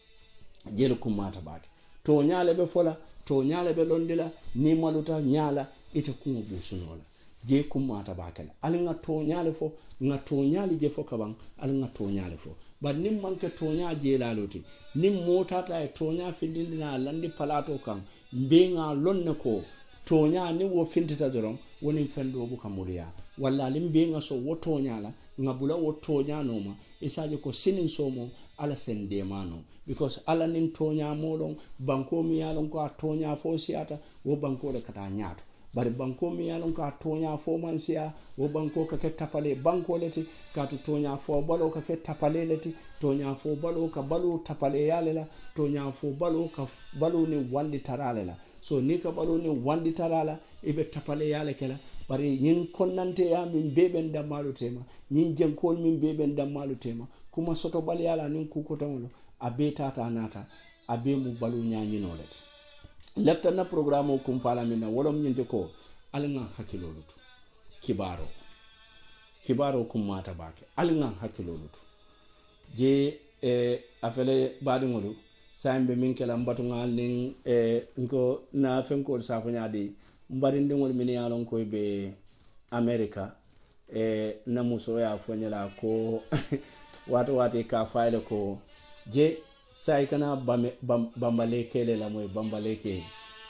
jelo kumata baake to nyaale be fola to nyaale be londila ni maluta nyaala ite kungo busunola je kumata baake al nga to nyaale fo nga to nyaali je fo kabang al nga to nyaale fo ba nim manke to nya je laloti nim motata e to nya findina landi palato kan mbe nga lonne ko to nya ni wo fintita doron woni fendo bu kamuriya walla lim be nga so wo to nyala ngabula wo to nya noma isaje ko sinin somo ala sende mano because ala nin to nya modon banko mi yalon ko to nya fo siata wo banko de kata nyato bari banko mi yalon ko to nya fo man siya wo banko ka ke tapale banko leti ka to nya fo balo ka ke tapale leti to nya fo balo ka balo tapale yalela to nya fo balo ka balo ni wandi taralela so ni ka balo ni wandi tarala ibe tapale yale kala bari nyin konnante ya min beben dammalu tema nyin jenkol min beben dammalu tema kuma soto bal yala nin ku ko tawlo abe tata nata abe mu balu nyaani nolet lefta na programme kum fala min na wolom nyinde ko alnga hakilolutu kibaro kibaro kum mata baake alnga hakilolutu je e afele badi ngolu sambe min kala mbatu ngal nin e ngo na fen ko safo nyaadi mbari ndingol min yalon ko be America e na muso ya fonyala ko wato wati ka faile ko je sai kana bam, bam, bambale kele la moy bambale ke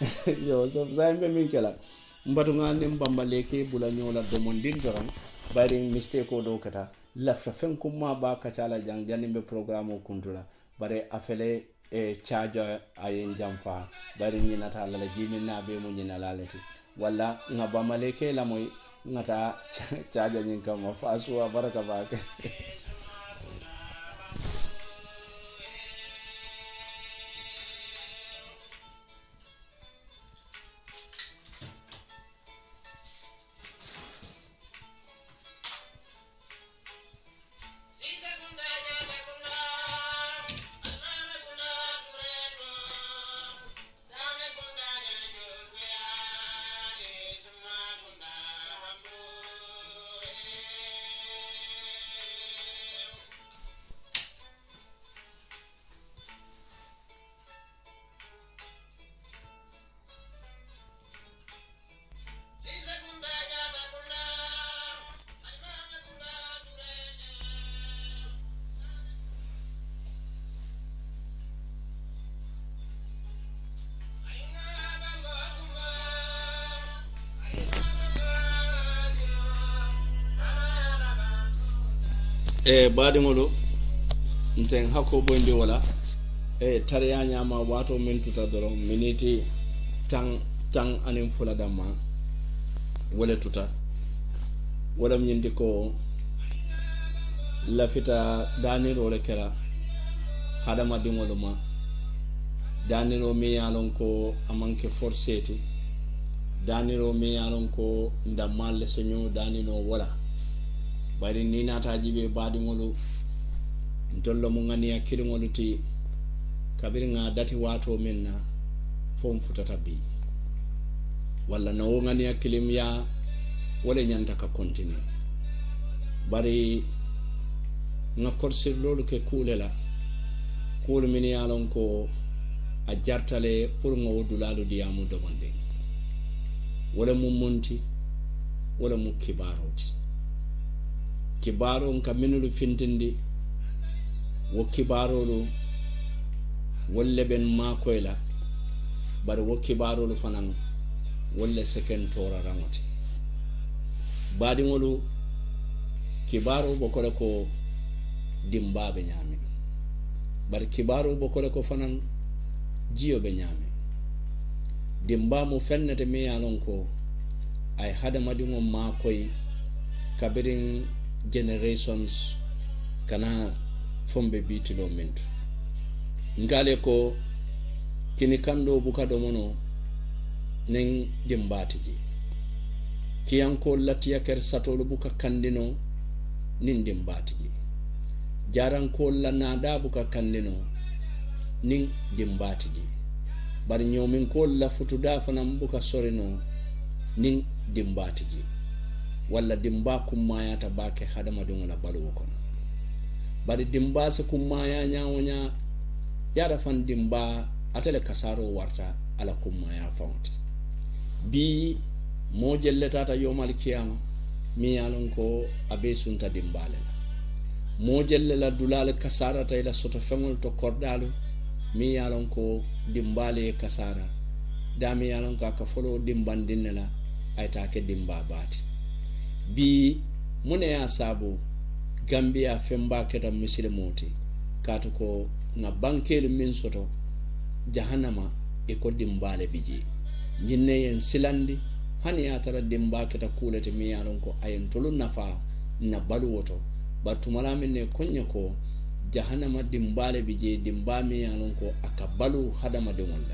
yo so sambe min kala mbatu ngal nin bambale ke bula nyola do mon din doran bari mistake ko do kata la fen ko ma ba ka chala jang janimbe programme ko kuntula bare afele e charger ayen jamfa bari ni nata la jimi na be mo nyina lalati walla ngaba maleke la moy ngata charger nyin kam fa suwa baraka baake e baadi ngolo nsen hako bondi wala e tariya nyama wato min tuta doron miniti tang tang anin fula damma wala tuta wala nyindi ko lafita daniro le kera hadama dingolo ma daniro mi yalon ko amanke forceti daniro mi yalon ko ndamal le sonyo danino wala bari ni nata jibe baadi ngolo ntollo mo ngani akiri ngolo ti kabiri nga dati wato minna fom futata bi walla na wongani akilim ya wala nyanta ka continue bari nga korsir lolu ke kulela kul min yalon ko a jartale pour nga wodulalu diyamu domonde wala mu munti wala mu kibaroti kibaro nka minulu fintindi wo kibarolu wolle ben makoyla bari wo kibarolu fanan wolle second tora rangote badi ngolu kibaro bokole ko dimbabe nyame bari kibaro bokole ko fanan jiyo be nyame dimba mu fennete me yalon ko ay hada madingo makoy kabirin generations kana fombe bitilo mentu ngale ko kini kando buka domono nen dimbatiji kiyanko latiya ker satolo buka kandino nin dimbatiji jaranko la nada buka kandino nin dimbatiji bari nyomin ko la futuda fanam buka sorino nin dimbatiji walla dimba kummaya ta bake hadama dungona balu kono bari dimba se kummaya nyawonya yara fan dimba atele kasaro warta ala kummaya fawti bi mo jelleta ta yomal kiyama mi yalon ko abe sunta dimbale la mo jellela dulal kasara tay la soto fengol to kordalu mi yalon ko dimbale kasara dami yalon ko ka folo dimbandinne la ay take dimba bati bi mune ya sabu Gambia femba keta muslimoti katu ko na bankelu min soto jahannama e ko dimbale biji jinne yen silandi hani ya tara dimba keta kulete mi yalon ko ayen tolu nafa na baluwoto batumala min ne konya ko jahannama dimbale biji dimba mi yalon ko aka balu hadama de wala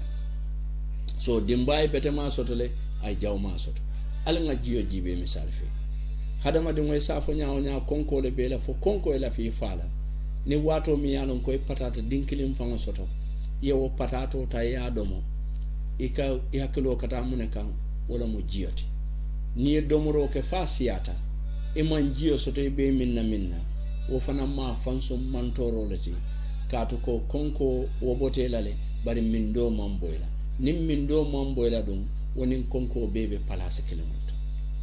so dimba e betema soto le ay jawma soto alanga jiyo jibe misal fe hadama de ngoy safo nyaaw nyaaw konko le bela fo konko la fi fala ni wato mi yalon ko e patata dinkilim fanga soto yewo patato ta ya domo ika yakilo kata mune kan wala mo jiyoti ni domoro ke fasiyata e man jiyo soto e be minna minna wo fana ma fanso mantoro lati kato ko konko wo botelale bari min do mamboyla nim min do mamboyla dum wonin konko bebe palase kilometer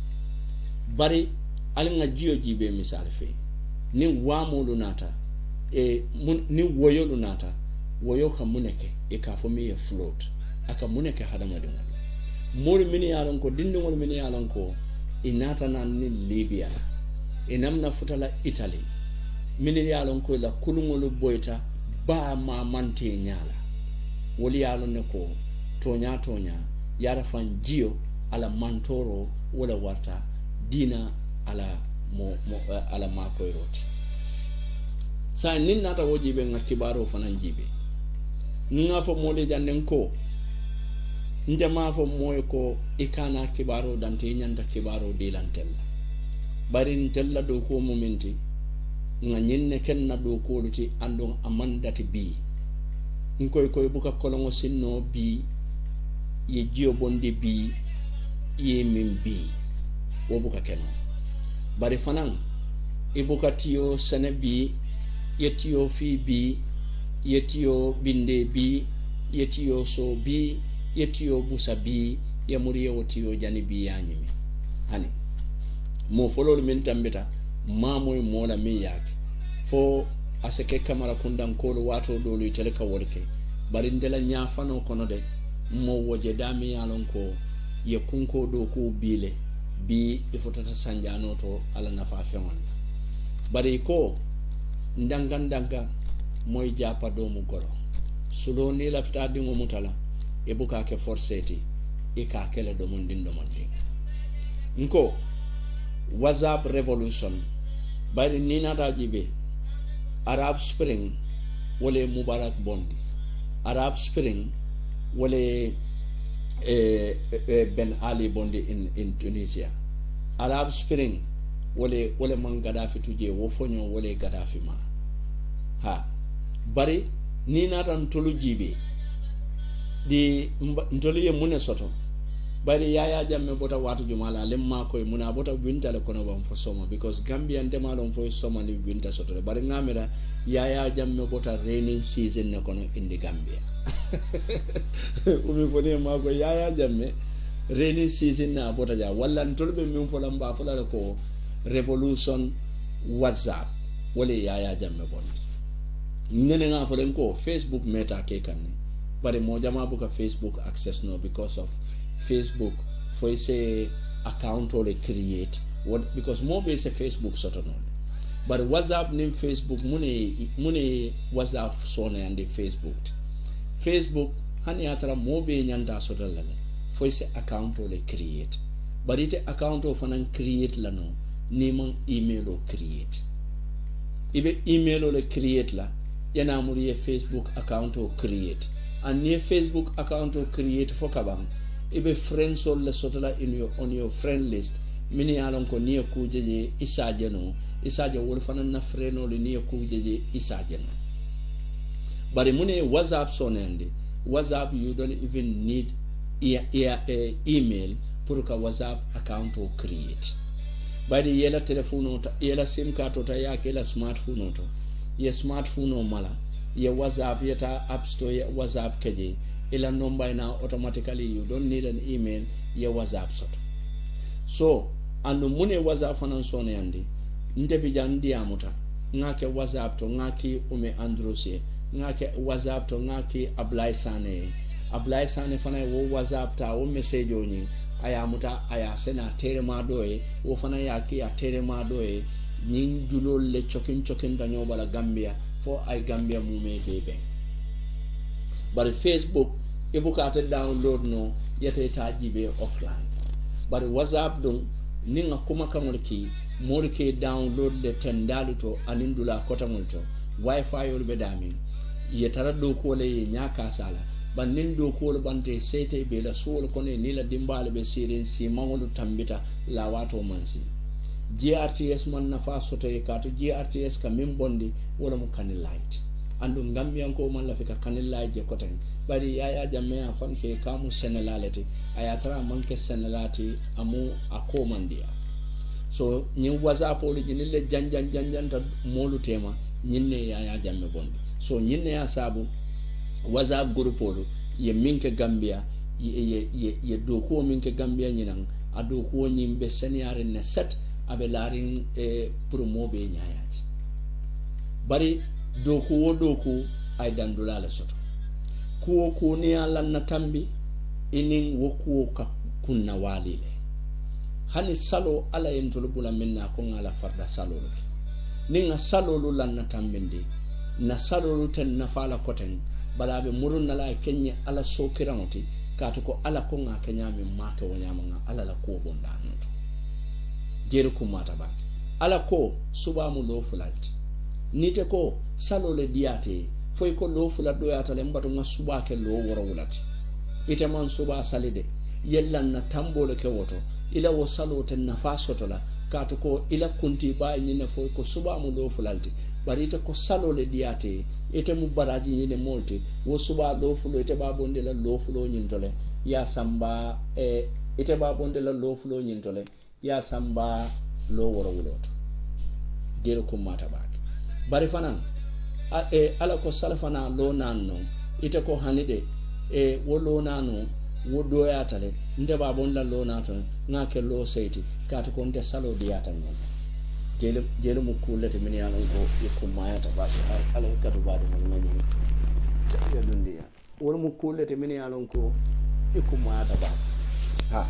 bari alinga jiyo jibe misal fe ni wamolu nata e mun, ni woyo lunata woyo ka muneke e ka fo mi e float aka muneke hadama de ngol mori mini yalon ko dindingol mini yalon ko inata nan ni Libya inamna futala Italy mini yalon ko la kulungol boyta ba ma mante nyala woli yalon ne ko tonya tonya yara fan jiyo ala mantoro wala warta dina ala mo, mo uh, ala makoy roti sa nin nata wojibe nga kibaro fanan jibe nga fo mole jannen ko ndema fo moy ko ikana kibaro dante nyanda kibaro dilantella bari ntella do ko momenti nga nyinne kenna do ko luti andon amandati bi nkoy koy buka kolongo sinno bi ye jiyo bondi bi ye min bi wo buka keno bari fanan ibuka tiyo sene bi yetiyo fi bi yetiyo binde bi yetiyo so bi yetiyo busa bi yamuri yetiyo jani bi yanyimi hani mo folol min tambita mamoy mola min yake fo aseke kamara kundan kolo wato dolu itele ka worke bari ndela nyafano kono de mo woje dami yalon ko ye kunko do ko bile bi ifotata sanjano to ala nafa fengon bari ko ndanga ndanga moy japa do mu goro sulo ni lafta dingo mutala e buka ke forseti e ka kele do mon din do mon din nko WhatsApp revolution bari ni nata jibe Arab Spring wole Mubarak bondi Arab Spring wole eh, eh, Ben Ali bondi in, in Tunisia Arab Spring wole wole man Gaddafi tuje wo fonyo wole Gaddafi ma ha bari ni nata ntolu jibe di ntolu ye mune soto bari yaya jamme bota watu jumala lemma koy muna bota winta le kono bam fo soma because Gambian demalon fo soma ni winta soto bari ngamira yaya jamme bota raining season ne kono in the Gambia umi foni ma ko yaya jamme raining season na bota ja walla ntolbe min fo lamba fo la ko revolution WhatsApp wala yaya jamme bon nene nga fo len ko Facebook meta ke kanne bari mo jama buka Facebook access no because of Facebook for say account or create what because more be say Facebook sort of no but WhatsApp name Facebook mune mune WhatsApp so na and Facebook Facebook hani atara more be nyanda sort of lale for say account or create but it account of an create la no name email or create ibe email or create la yana muri Facebook account or create and near Facebook account or create for kabang ibe friends all le sotala in your on your friend list mini alon ko niya kujeje isaje no isaje wol fanan na freno le niya kujeje isaje no bari mune WhatsApp so nende WhatsApp you don't even need e e e email pour ka WhatsApp account to create bari yela telephone to yela sim card to ta yake la smartphone to ye smartphone o mala ye WhatsApp yeta app store ye WhatsApp keje ila number now automatically you don't need an email ye WhatsApp sort so ando mune WhatsApp fanan so ne andi ndebi jandi amuta ngake WhatsApp to ngaki ume androse ngake WhatsApp to ngaki apply sane apply sane fana wo WhatsApp ta wo message oni aya muta aya sena tere ma doye wo fana yaki ya tere ma doye nyin dulol le chokin chokin danyo bala Gambia for ay Gambia mu me bebe but Facebook ibukata download no yete tajibe offline but WhatsApp dum ninga kuma kamulki molke download le tendalu to anindula kota multo wifi yol bedami yetara do ko le nyaka sala bannin do ko bante sete be la sol kone ni la dimbale be sirin si mangolu tambita la wato mansi G R T S man nafa soto e kato G R T S ka min bondi wala mu kanilite andu Gambian ko man la fika kanilite je koten bari yaya jamme afan ke kamu senelalete ayatara manke senelati amu akomandia so nyin WhatsApp oli jinille janjan janjan ta molu tema nyinne yaya jamme bondi so nyinne ya sabu WhatsApp group olu ye minke Gambia ye ye ye, ye doko minke Gambia nyinan adoko nyimbe seniare ne set abe larin e promo be nyaayaji bari doko wo doko ay dandula la soto kuo ko ni ala na tambi inin wo kuo ka kunna walile hani salo ala yentolo bula minna ko ngala farda salo lo ninga salo lu lan na tambindi na salo lu ten na fala koten balabe murun na la kenya ala so kiramoti kato ko ala ko nga kenya mi make wonyama nga ala la ko bonda noto jere ko mata baki ala ko subamu lo fulalti nite ko salo le diate foy ko lo fula do yata le mbatu nga subake lo woro wulati ite man suba salide yellan na tambole ke woto ila wo salo ten na fasoto la kato ko ila kunti ba nyine foy ko subamu lo fulalti bari ite ko salo le diate ite mu baraji nyine molti wo suba lo fulo ite ba bonde la lo fulo nyintole ya samba e ite ba bonde la lo fulo nyintole ya samba lo woro wuloto gero ko mata baki bari fanan a, e ala ko salafana lo nanno ite ko hanide e wo lo nano wo do yatale nde ba bon la lo nato ngake lo seyti kata ko nde salo diata ngon jele jele mu kulete min ya non ko ko mayata ba ala katu ba de mon ngani ya dundiya wol mu kulete min ya non ko ko mayata ba ha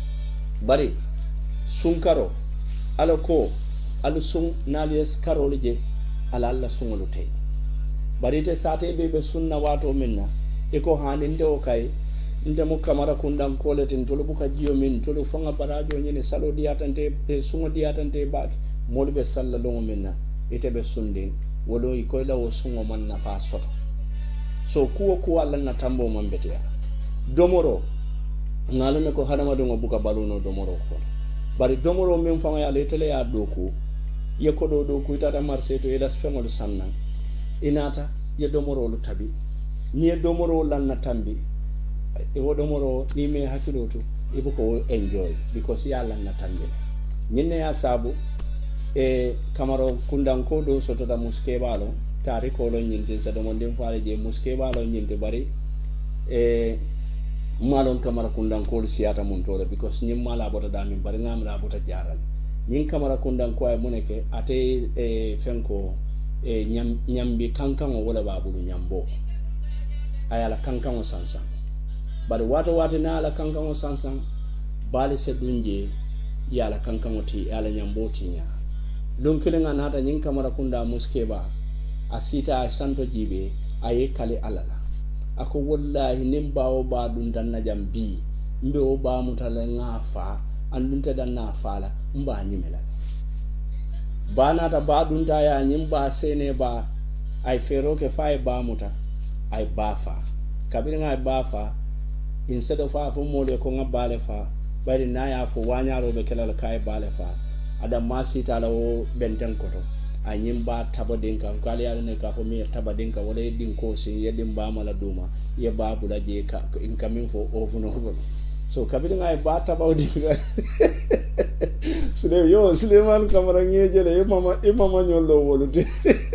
bari sunkaro ala ko alu sun nalies karole je ala alla sungolu tay bari te sate be be sunna wato minna e ko haninde o kay ndemo kamara kundan koletin tolo buka jiyo min tolo fanga barajo nyene salo diatante e sungo diatante bak molbe salla longo minna ite be sundin wolo i koyla wo sungo man na fa soto so kuwo ko alla na tambo mambete ya domoro ngalone ko hadama dongo buka baluno domoro ko bari domoro min fanga ya letele ya doku ye ko do doku itata marché to elas fengol sannan inata ye domoro lu tabi ni domoro lan na tambi e wodomoro ni me hakiloto ibu ko enjoy because ya lan na tambile nyinne ya sabu e kamaro kundanko do soto da muske balo tari ko lo nyinte sa do mondin faale je muske balo nyinte bari e malon kamara kundanko siyata mun tole because nyim mala bota da min bari ngam la bota jaral nyin kamara kundanko ay muneke ate e fenko e nyam nyambi kankan wala babulu nyambo ayala kankan o sansan bari wato wato na ala kankan o sansan bali se dunje yala kankan o ti yala nyambo ti nya don kilinga nata nyin kamara kunda muske ba asita santo jibe aye kale alala ako wallahi nimba o ba dun danna jambi mbe o ba mutala ngafa andunta danna fala mba nyimela bana ta ba dun ta ya nyimba sene ba ay fero ke fay ba muta ay ba fa kabiri nga ba fa instead of fa fu mole ko ngabale fa bari na ya fu wanyaro be kelal kay bale fa ada masita la o benten koto a nyimba tabadinka ko ali ala ne ka fo mi tabadinka wala din ko si yedim ba mala duma ye ba bula je ka in coming for over over so kabiri nga ba tabawdinka sule yo Suleiman Kamara ngejele e mama e mama nyolo wolude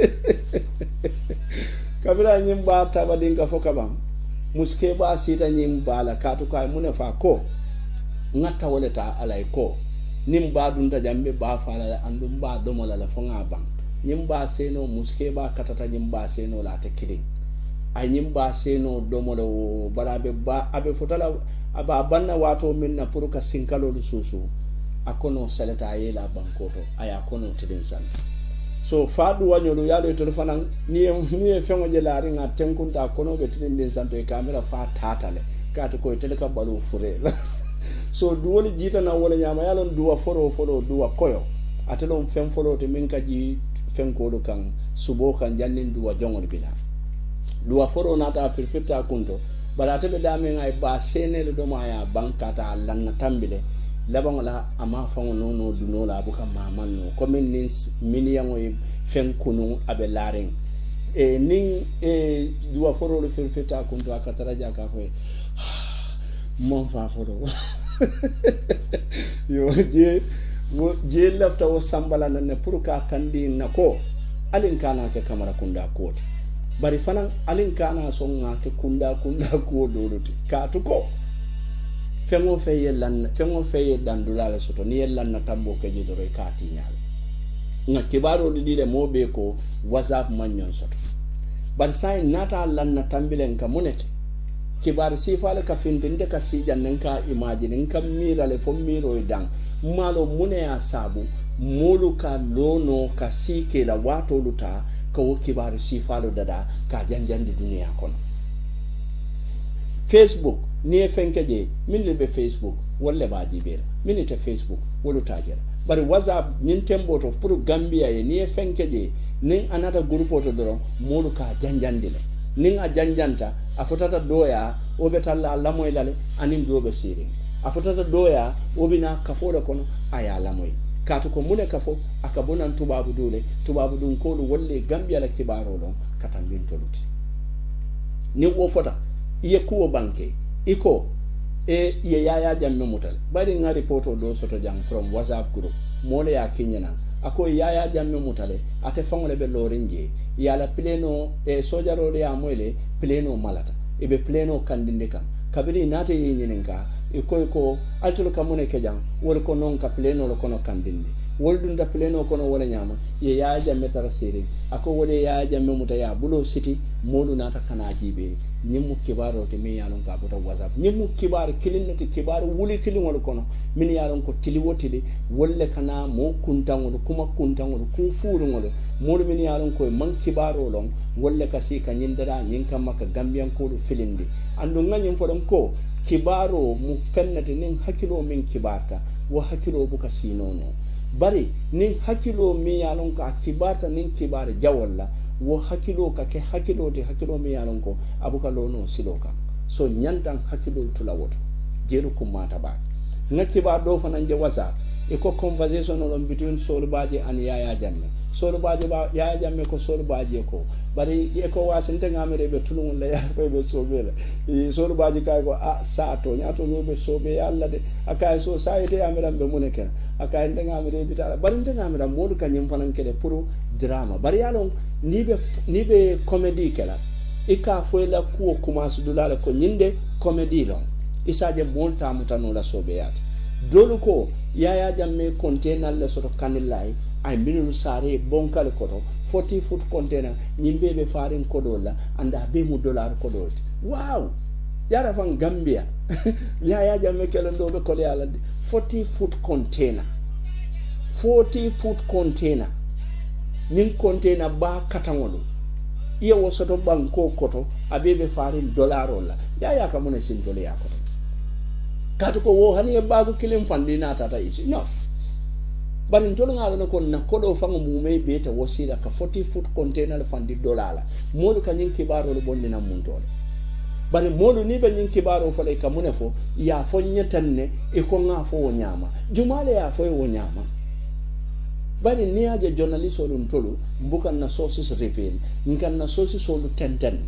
kabira nyimba tabadinka fo kabam muske ba sita nyimba la katu kay mune fa ko ngata woleta alay ko nimba dunta jambe ba fala andum ba domola la fonga bang nyimba seno muske ba katata nyimba seno la te kiding ay nyimba seno domolo barabe ba abe fotala aba banna wato minna pour ka sinkalo susu akono salata yela bankoto aya kono tidin san so fadu wanyolu yalo to fanan ni ni fengo je la ringa tenkunta kono be tidin din santo e camera fa tatale kato ko teleka balu fure so duwoli jita na wala nyama yalon duwa foro foro duwa koyo atelon fen folo te min kaji fen ko kan subo kan jannin duwa jongol bila duwa foro nata firfita kunto bala tebe dame ngai ba senele do maya bankata lanna tambile labangola ama fango no no duno la buka mamanno comme nin miliyango fen kunu abe laring e nin e duwa foro le firfita kunto akatara jaka ko mon fa foro yo je je lafta o sambala nan pour ka kandi nako alin kana ke kamara kunda koti bari fanan alin kana songa ke kunda kunda ko doluti ka to ko fengo fe yelan fengo fe dandula la soto ni yelan na tambo ke jidoro ka tinyal na kibaro di de mobe ko whatsapp manyon soto bari sai nata lan na tambilen ka munete kibar sifale ka fintinde ka sijan ka imagine ka mira le fo miro dan malo mune ya sabu mulu ka lono ka sike la wato luta ka wo kibar sifalo dada ka janjandi duniya kono Facebook ni fenkeje min lebe Facebook wala ba jibera min ta Facebook wala tajira bari WhatsApp nin tembo to pour Gambia ye ni fenkeje nin anata groupe to doro mulu ka janjandi le nin a janjanta a fotata doya obe talla lamoy lale anin dobe siri a fotata doya obina kafole kono aya lamoy katu ko mune kafo akabonan tubabu dole tubabu dun ko wolle Gambia la kibaro don katambin toluti ni wo fota iye kuwo banke iko e iye yaya jamme mutal bari nga reporto do soto jang from WhatsApp group mole ya kinyana ako yaya jamme mutale ate fangole be lorinje yala pleno e sojaro le amoyle pleno malata ibe pleno kandinde kan kabiri nate yinyenka iko iko altulo kamune kejang wol ko non ka pleno lo kono kandinde wol dunda pleno kono wala nyama ye yaya jamme tarasiri ako wole yaya jamme mutaya bulo city molu nata kana jibe nyimu kibaro te mi yalon ka bota WhatsApp nyimu kibar kilinati kibar wuli kilingol kono min yalon ko tiliwotili wolle kana mo kuntangol kuma kuntangol ku furungol mo min yalon ko man kibaro lon wolle kasi ka nyindara nyinka maka Gambian ko do filindi andu nganyim fodon ko kibaro mu fennati nin hakilo min kibarta wo hakilo buka sinono bari ni hakilo mi yalon ka kibarta nin kibar jawalla wo hakilo ka ke hakilo te hakilo mi yalon ko abuka lono siloka so nyantan hakilo tula woto jeru ko mata ba ngaki ba do fanan je wasa e ko conversation on between Solubaji and Yaya Jammeh Solubaji ba Yaya Jammeh ko Solubaji ko bari e ko wasinte ngamere be tulun la ya fe be sobela e Solubaji kay ko a sa to nyato nyobe sobe yalla de akay society amiram be muneke akay ngamere bitala bari ngamere modu kanyum fanan kede pour drama bari yalon ni be ni be comedy kala ika foila kuo kumasu dulala ko nyinde comedy lon isaje molta mutano la sobeyata dolu ko Yaya Jammeh container le soto kanilai ay minulu sare bonkale koto forty foot container nyimbe be farin kodola anda be mu dollar kodol wow yara fan Gambia Yaya Jammeh kelo ndo be kole ala forty foot container forty foot container nin container ba katangolo iya wosoto banko koto abebe farin dollar la Yaya ka mona sin dole ya koto katu ko wo hani e bagu kilim fandi na tata is enough barin tolo ngalo ko na kodo fango mume beta wasila ka forty foot container fandi dollar modu ka nyin kibaro lo bonni na muntole bari modu ni be nyin kibaro fo le ka munefo ya fo nyetanne e ko nga fo wo nyama jumale ya fo wo nyama bari ni aje journalist olum tolo mbukan na sources reveal nkan na sources olu tenten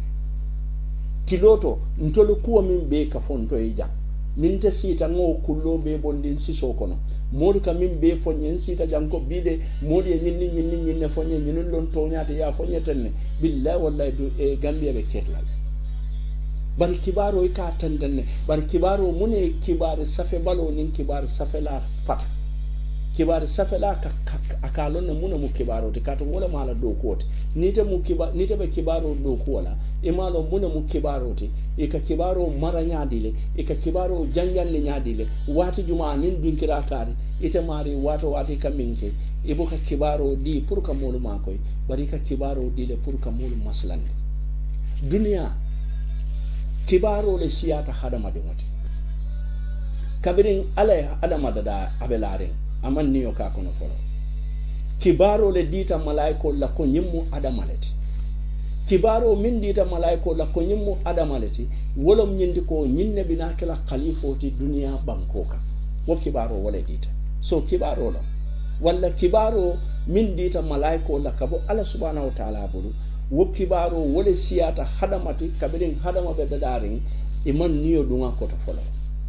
kiloto ntolo kuwa min be ka fonto e jam ninte sita ngo kullo be bondin siso kono modu ka min be fonyen sita janko bide modu e nyinni nyinni nyinne fonye nyinni lon toñata ya fonye tenne billahi wallahi do e Gambia be ketlal bari kibaro e ka tandenne bari kibaro mune kibare safe balo nin kibare safe la fata kibare safe la ka akalon ne mune mu kibaro te kato wala mala do kote nite mu kibaro nite be kibaro do ko wala e malo mune mu kibaro te e ka kibaro mara nyaadile e ka kibaro janjanle nyaadile wati juma nin dinkira kare ite mari wato wati kaminke e boka kibaro di pour ka molu makoy bari ka kibaro di le pour ka molu maslande dunia kibaro le siyata hadama de moti kabirin ala adama da abelare aman niyo ka kono folo kibaro le dita malaiko la ko nyimmu adamaleti kibaro min dita malaiko la ko nyimmu adamaleti wolom nyindi ko nyinne bina kala khalifoti dunia bankoka wo kibaro wala dita so kibaro la walla kibaro min dita malaiko la kabo ala subhanahu wa ta'ala bulu wo kibaro wala siyata hadamati kabirin hadama be dadarin iman niyo dunga ko to folo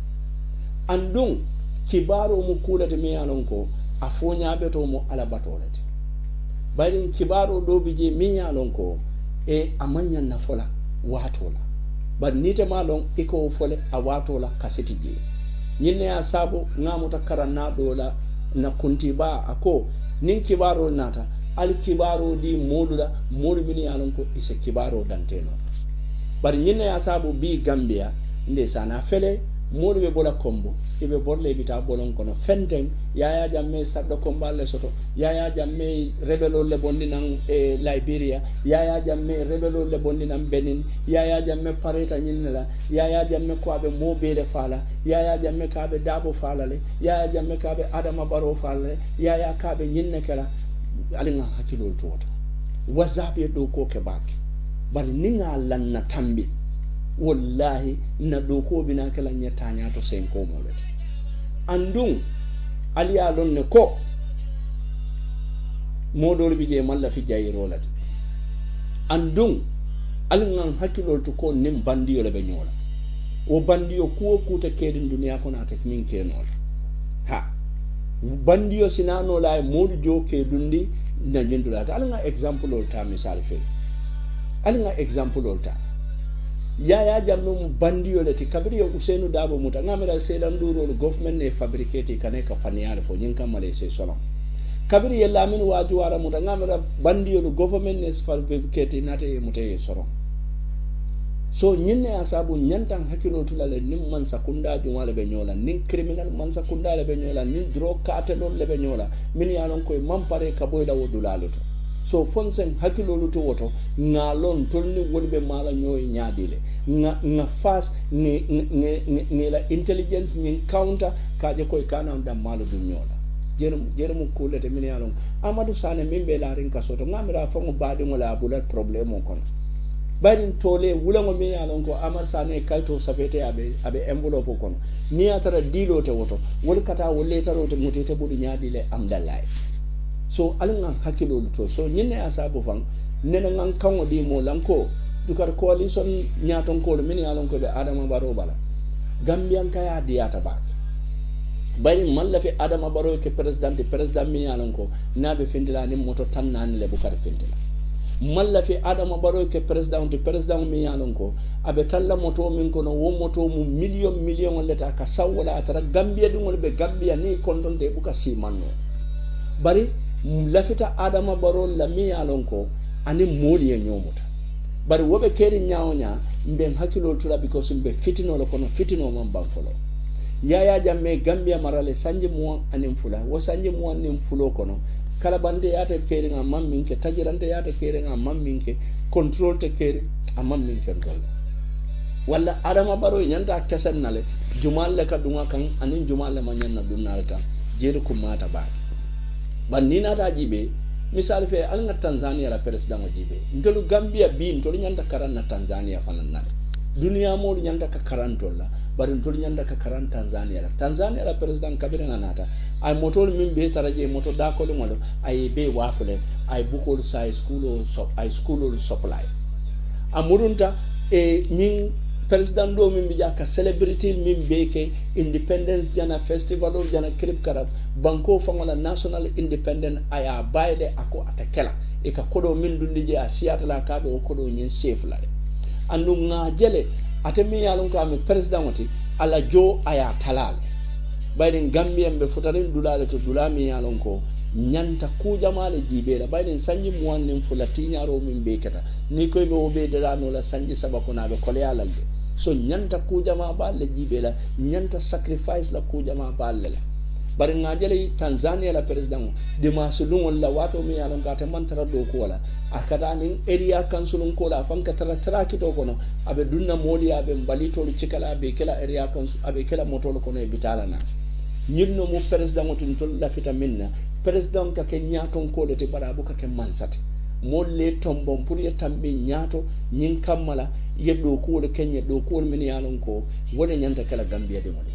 andung kibaro mu kulate me yanon ko afonya beto mo ala batolete bayin kibaro do bije me yanon ko e amanya na fola watola bar nite malon iko fole a watola kaseti je nyinne ya sabo ngamuta karanna dola na kunti ba ako nin kibaro nata al kibaro di modula modu min yanon ko ise kibaro danteno bar nyinne ya sabo bi Gambia nde sana fele modu be bola kombo ibe borle bita bolon kono fenten Yaya Jammeh saddo komballe soto Yaya Jammeh rebelo le bondi nan e Liberia Yaya Jammeh rebelo le bondi nan Benin Yaya Jammeh pareta nyinela Yaya Jammeh ko abe mobile fala Yaya Jammeh ka be dabo fala le Yaya Jammeh ka be Adama Barrow fala le Yaya ka be nyinne kala alinga hakilo toto wazabe do ko ke baki bari ninga lanna tambi wallahi na doko bina kala nyata nyato senko molete andung aliya lon ne ko modol bije malla fi jayrolat andung alingan hakilol to ko nim bandiyo le be nyola o bandiyo ko kuta kedin duniya ko na tek min kenol ha bandiyo sinano la modu joke dundi na jendula ta alinga example ol ta misal fe alinga example ol ta Yaya Jammeh bandiyo le ti kabiri Usainu Dabo muta ngamira sedan duro government ne fabricate kane ka faniyal fo nyin kamale se solon kabiri yella min waju wara muta ngamira bandiyo government ne fabricate nate muta e soron so nyinne asabu nyantan hakilo tulale nim man sakunda jumala be nyola nin criminal man sakunda le be nyola nin drug cartel le be nyola min yalon koy mampare ka boyda wodulalo to so fonsen hakilo luto woto ngalon tolni wolbe mala nyoy nyaadile nga nga fast ni ni ni la intelligence ni counter kaje koy kana ndam malo dum nyola jerum jerum kulete min yalon Amadou Sane mimbe la rin kasoto ngamira fango baade ngola bulat problème on kono bayin tole wulango mi yalon ko amar sane kayto safete abe abe envelope kono ni atara dilo te woto wol kata wolle taro te mutete budi nyaadi le amdalay so alanga hakilo to so nyine asabu fang nena ngan kango di mo lanko dukar coalition nyaton ko min yalon ko be adama baro bala gambian kaya diata ba bayin malla fi adama baro ke president president min yalon ko nabe findila ni moto tan nan le bukar findila malla fi adama baro ke president de president mi yalon ko abe talla moto min ko no wo moto mu million million leta ka sawala atara gambia dum wol be gambia ni kondon de buka si manno bari lafita adama baro la mi yalon ko ani moli e nyomuta bari wobe keri nyaonya mbe hakilo tula because mbe fitino lo kono fitino man banfolo yaya jamme gambia marale sanje mo anim fula wo sanje mo anim fulo kono kala bande yata keri nga mamminke tajirante yata keri nga mamminke control te keri a mamminke dolla walla adama baro nyanta kesen nale jumalle ka dunga kan anin jumalle ma nyanna dunnal kan jeli ko mata ba banina ta jibe misal fe al nga Tanzania la president jibe ndolu Gambia bi ndolu nyanta karan na Tanzania fanan nale dunia mo nyanta ka karantolla bari ndolu nyanta ka karan Tanzania la Tanzania la president kabira nata ay motol min be taraje moto da ko ngolo ay be wafule ay bukol sai school so ay school supply amurunta e nyin president do min bija ka celebrity min be ke independence jana festival o jana clip karab banko fangola national independent aya bayde ako atakela e ka kodo min dundije a siatala ka be o kodo nyin chef la andu nga jele atemi yalon ka mi president wati ala jo aya talal bayden Gambian be futarin dulale to dulami yalon ko nyanta ku jamale jibela bayden sanji muwannin fulati nyaro min be kata ni koy be obe dara no la sanji sabako na be kole alalde so nyanta ku jama balle jibela nyanta sacrifice la ku jama balle bari ngajele Tanzania la president de masulun la wato mi yalon ka te mantara do ko wala akata nin area council ko la fanka tara tara kito kono abe dunna moli abe mbalito lu cikala abe kala area council abe kala moto ko no bitala na nyinno mu president tun tol la fita minna president ka ke nyaton ko le te barabu ka ke mansate molle tombon pour ye tambe nyato nyin kammala yeddo ko le kenye do ko min yalon ko wona nyanta kala Gambia de moli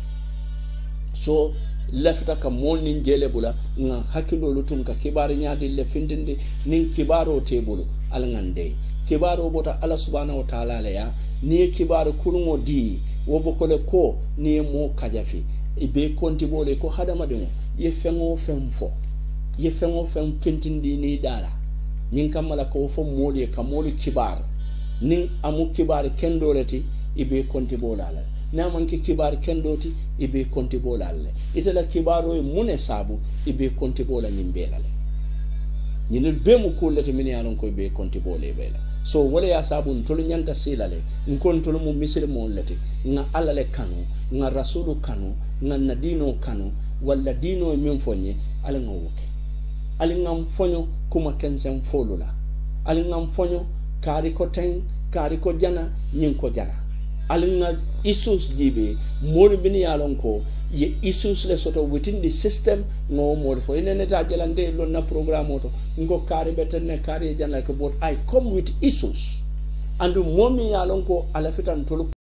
so lafita ka mol nin jele bula nga hakilo lutun ka kibari nyaadi le findinde nin kibaro tebulu al ngande kibaro bota Allah subhanahu wa ta'ala la ya ni kibaro kurungo di wobokole ko ni mo kajafi ibe konti bole ko hadama de mo ye fengo femfo ye fengo fem fintindi ni dala nin kamala ko fo moli ka moli kibar nin amu kibar kendoleti ibe konti bolala na manke kibar kendoti ibe konti bolale itala kibaro e mune sabu ibe konti bola nimbelale nyinul be mu kullete min yalon ko ibe konti bole bela so wala ya sabu ntolu nyanta silale nkon tolu mu misir mo lete nga alale kanu nga rasulu kanu nga nadino kanu wala dino e min fonye ala nga woke ali ngam fonyo kuma kensen folula ali ngam fonyo kari ko ten kari ko jana nyin ko jana alinga issues jibe mol bin yalon ko ye issues le soto within the system no more for inene ta jelande lon na programme to ngo kare betene kare janal ko bot I come with issues and momi yalon ko ala fitan tolu